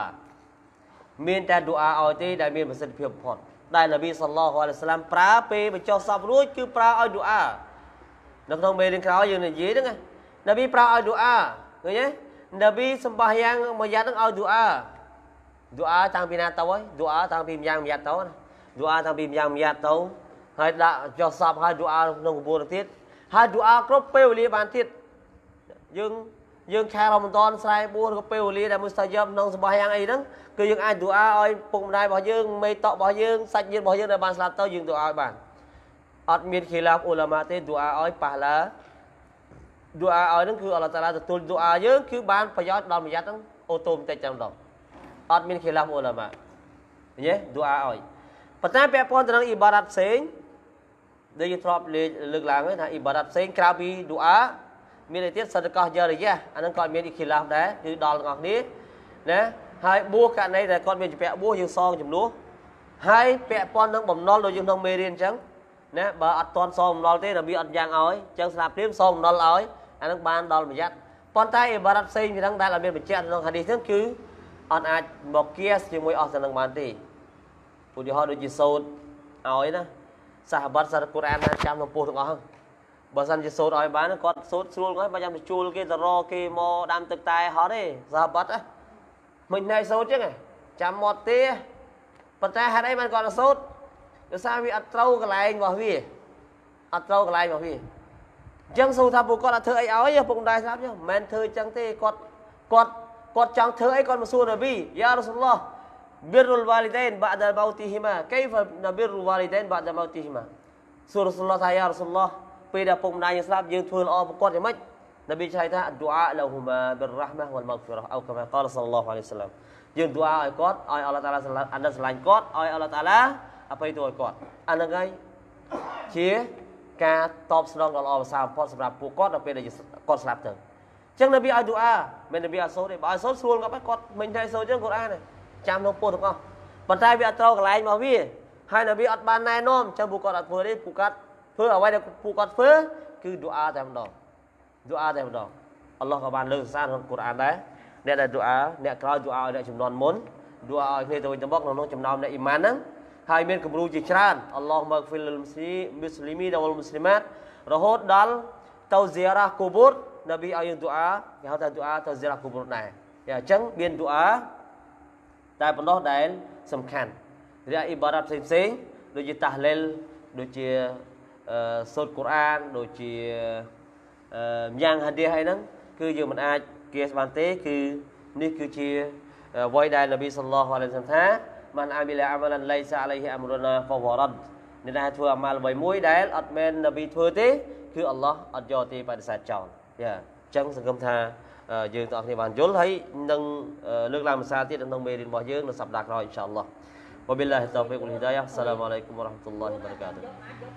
miền ta dua áo tê đại miền phải phiền phật đại Nabi sallallahu alaihi wasallam pra peไปចុះសពរួចគឺប្រើឲ្យឌូអានៅក្នុងមេរៀនក្រោយយើងនិយាយហ្នឹងណាប៊ីប្រើឲ្យឌូអាឃើញទេណាប៊ីសម្បះយ៉ាងមួយយ៉ាត់ហ្នឹងឲ្យឌូអាតាំងពីណាទៅហើយឌូអាតាំងពីម្យ៉ាងមួយយ៉ាត់ទៅឌូអាតាំងពីម្យ៉ាងមួយយ៉ាត់ទៅហើយដាក់ចុះសពហើយឌូអាក្នុងកបួនទៀតហើយឌូអាគ្រប់ពេលវេលាបានទៀតយើងខែរ៉ាម៉ាឌនស្រែបួសក៏ពេលវេលាដែលមុស្តាយ៉ាប់ក្នុងសម្បះយ៉ាងអីហ្នឹងគឺយើងអាចឌូអាឲ្យពុកម្ដាយរបស់យើងមេតករបស់យើងសាច់ញាតិរបស់យើងដែលបានស្លាប់ទៅយើងឌូអាឲ្យបានអត់មានខិលាហ្វអ៊ូឡាម៉ាទេឌូអាឲ្យប៉ះឡាឌូអាឲ្យហ្នឹងគឺអល់ឡោះតាឡាទទួលឌូអាយើងគឺបានប្រយោជន៍ដល់មួយយ៉ាត់ហ្នឹងអូតូបន្តិចចាំដល់អត់មានខិលាហ្វអ៊ូឡាម៉ាឃើញទេឌូអាឲ្យប៉ុន្តែពាក់ព័ន្ធទៅនឹងអ៊ីបារ៉ាត់ផ្សេងដែលយើងធ្លាប់លើកឡើងថាអ៊ីបារ៉ាត់ផ្សេងក្រៅពីឌូអាមានតែទៀតសតកោះយ៉ារយ៉ាអាហ្នឹងក៏មានអ៊ីខិលាហ្វដែរគឺដល់ទាំងអស់គ្នាណាហើយបួសករណីដែលគាត់មានជាពាក់បួសយើងសងចំនួនហើយពាក់ព័ន្ធនឹងបំណុលដូចយើងក្នុងមេរៀនអញ្ចឹងណាបើអត់តន់សងបំណុលទេរបៀបអត់យ៉ាងឲ្យអញ្ចឹងស្លាប់ព្រាមសងបំណុលឲ្យអានឹងបានដល់មួយយ៉ាត់ប៉ុន្តែអ៊ីបារ៉ាត់ផ្សេងពីហ្នឹងដែលអត់មានបញ្ជាក់ក្នុងហាឌីសហ្នឹងគឺអត់អាចមកគៀសជាមួយអស់ទៅនឹងបានទេឧទាហរណ៍ដូចជាសូត្រឲ្យណាសាហាបាត់សារកូរ៉ានណាចាំក្នុងពោះទាំងអស់ហ្នឹងបើសិនជាសូត្រឲ្យបានគាត់សូត្រស្រួលហើយបើចាំទៅជួលគេទៅរកគេមកដាំទឹកតែហត់ទេសាហាបាត់មិនណែសូត្រចឹងចាំមកទេប៉ុន្តែហេតុអីបានគាត់សូត្រដោយសារវាអត់ត្រូវកន្លែងរបស់វាអត់ត្រូវកន្លែងរបស់វាអញ្ចឹងសូត្រថាពួកគាត់អត់ធ្វើអីឲ្យពុកម្ដាយស្រាប់ចឹងមិនមែនធ្វើចឹងទេគាត់ចង់ធ្វើអីគាត់មកសួរនប៊ីយ៉ារ៉ាស៊ូលឡោះប៊ីរុលវ៉ាលីដៃនបាដម៉ៅទីហ៊ីម៉ាកៃហ្វនប៊ីរុលវ៉ាលីដៃនបាដម៉ៅទីហ៊ីម៉ាសួររ៉ាស៊ូលឡោះថាយ៉ារ៉ាស៊ូលឡោះពេលដែលពុកម្ដាយយើងស្លាប់យើងធ្វើល្អប្រកបយ៉ាងម៉េចនប៊ីឆ្លើយថាឌូអាលហ៊ូម៉ាប៊ីររ៉ាហ្មាវ៉លម៉ាហ្ហ្វីរ៉ាអូកាម៉ាកាលសល្លឡោះអាឡៃហ៊ីវសល្លាមយើងឌូអាឲ្យគាត់ឲ្យអល់ឡោះតាឡាអាណិតស្រឡាញ់គាត់ឲ្យអល់ឡោះតាឡាអភ័យទោសឲ្យគាត់អាហ្នឹងហើយជាការតបស្នងដ៏ល្អប្រសើរបំផុតសម្រាប់ពួកគាត់ដល់ពេលដែលគាត់ស្លាប់ទៅអញ្ចឹងនប៊ីឲ្យឌូអាមិននប៊ីឲ្យសូត្រទេបើឲ្យសូត្រស្រួលគាត់មិនតែសូត្រអញ្ចឹងកូរ៉ានចាំក្នុងពោះទាំងអស់ប៉ុន្តែវាអត់ត្រូវកន្លែងរបស់វាហើយនប៊ីអត់បានណែនាំអញ្ចឹងពួកគាត់អត់ធ្វើទេពួកគាត់ធ្វើអ្វីដែលពួកគាត់ធ្វើគឺឌូអាតែម្ដងឌូអាតែម្ដងអល់ឡោះក៏បានលើកសារក្នុងកូរ៉ានដែរអ្នកដែលឌូអាអ្នកក្រោយឌូអាឲ្យអ្នកចំនួនមុនឌូអាឲ្យគ្នាទៅវិញទៅមកក្នុងចំណោមអ្នកអ៊ីម៉ានហ្នឹងហើយមានគំរូជាច្រើនអល់ឡោះម៉ាហ្ហ្វីរលមុស្លីមីនវលមុស្លីម៉ាតរហូតដល់ទៅហ្ស៊ីយ៉ារ៉ាគូបូរនប៊ីឲ្យយើងឌូអាគេហៅថាឌូអាទៅហ្ស៊ីយ៉ារ៉ាគូបូរដែរអញ្ចឹងមានឌូអាតែប៉ុណ្ណោះដែលសំខាន់រីឯអ៊ីបារ៉ាត់ផ្សេងៗដូចជាតាហ្លីលដូចជាសូត្រកូរ៉ានដូចជាយ៉ាងហាឌីសអីហ្នឹងគឺយើងមិនអាចគេស្បានទេគឺនេះគឺជាអ្វីដែលនប៊ីសល្លឡោះអាឡៃហ៊ីវសល្លាមថាមិនអាមីឡាអាម៉ាឡានឡៃសាអាឡៃហ៊ីអាំរុណាហ្វវរ៉ាត់នេះថាធ្វើអាម៉ាល់អ្វីមួយដែលអត់មែននប៊ីធ្វើទេគឺអល់ឡោះអត់យកទេបដិសេធចោលយ៉ាអញ្ចឹងសង្ឃឹមថាយើងទាំងអស់គ្នាបានយល់ហើយនឹងលើកឡើងភាសាទៀតក្នុងមេរៀនរបស់យើងនៅសប្តាហ៍ក្រោយអ៊ីនសាអល់ឡោះវ៉ាប៊ីលឡាហ៊ីតតោហ្វីកវ៉លហ៊ីដាយ៉ាអស្សឡាមអាឡៃគុំវ៉ារ៉ាហ្មាតុលឡោះវ៉ាបារកាតុ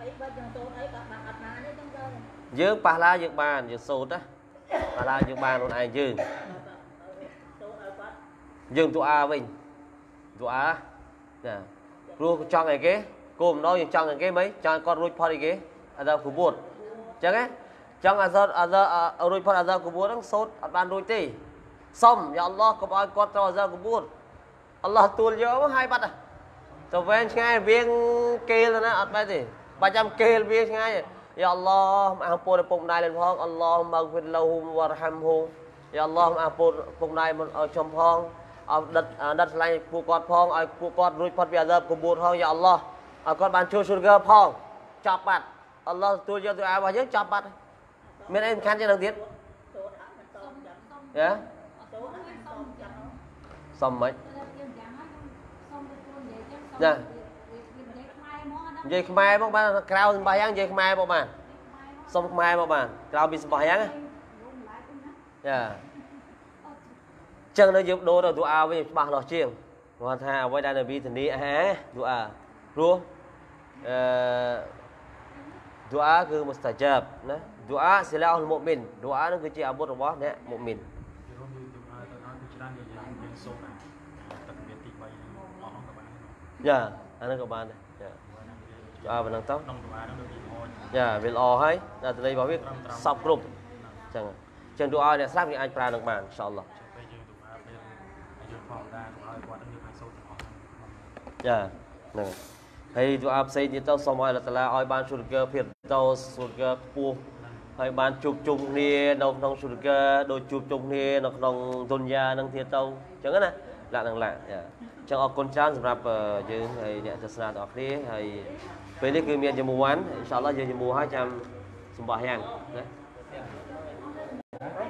យើងប៉ះឡាយើងបានយើងសូត្រណាប៉ះឡាយើងបានខ្លួនឯងយើងទូអាវិញទូអាណាព្រោះចង់អីគេគោលម្ដងយើងចង់អីគេមិនចង់គាត់រួចផុតអីគេអាដាគូបួតអញ្ចឹងណាចង់អាដារួចផុតអាដាគូបួតហ្នឹងសូត្រអត់បានរួចទេសុំយ៉ាអល់ឡោះកុំឲ្យគាត់ត្រូវអាដាគូបួតអល់ឡោះទួលយកមកហើយបាត់ទៅវែងឆ្ងាយវៀងគេលទៅណាអត់បែបទេបើចាំគេលវាឆ្ងាយយ៉ាអល់ឡោះអរគុណពុកម្ដាយlênផងអល់ឡោះម៉ាហ្ហ្វីរឡូហ៊ូវ៉ារហាំហ៊ូយ៉ាអល់ឡោះអរគុណពុកម្ដាយមកឲ្យចំផងឲ្យដិតឆ្លាញ់ពួកគាត់ផងឲ្យពួកគាត់រួចផុតពីអាដាបកបួតផងយ៉ាអល់ឡោះឲ្យគាត់បានជួយ sugar ផងចប់បាត់ Allah tôi cho tôi ai bao nhiêu chọc bắt miền em khăn cho đầu tiên dạ xong mấy dạ dây mai bác bạn cao bài giang dây mai bác bạn xong mai bác bạn cao bị bài giang dạ chân nó giúp đôi rồi tụi ao với bạn nó chiêng hoàn thành với đại nabi thì đi hả tụi à rùa doa cứ mustajab nah doa silahul mukmin doa nó cứ chỉ abotរបស់អ្នក mukmin dạ anh nó các bạn đây doa bên đằng tóc dạ việc lo hay là từ đây bảo biết sọc group chẳng chẳng doa này sắp thì anh pra được bàn inshallah dạ nè hay doa xây như tao xong rồi là ta oi ban surga phiền tao surga pu hay ban chụp chung ni đâu trong surga đôi chụp chung ni nó trong dunya năng thiên tao chẳng á lạ năng lạ chẳng ở con chan sắp dương hay nhẹ cho sana tao kia hay về đây cứ miền cho mua inshallah giờ cho mua 200 sumber hàng đấy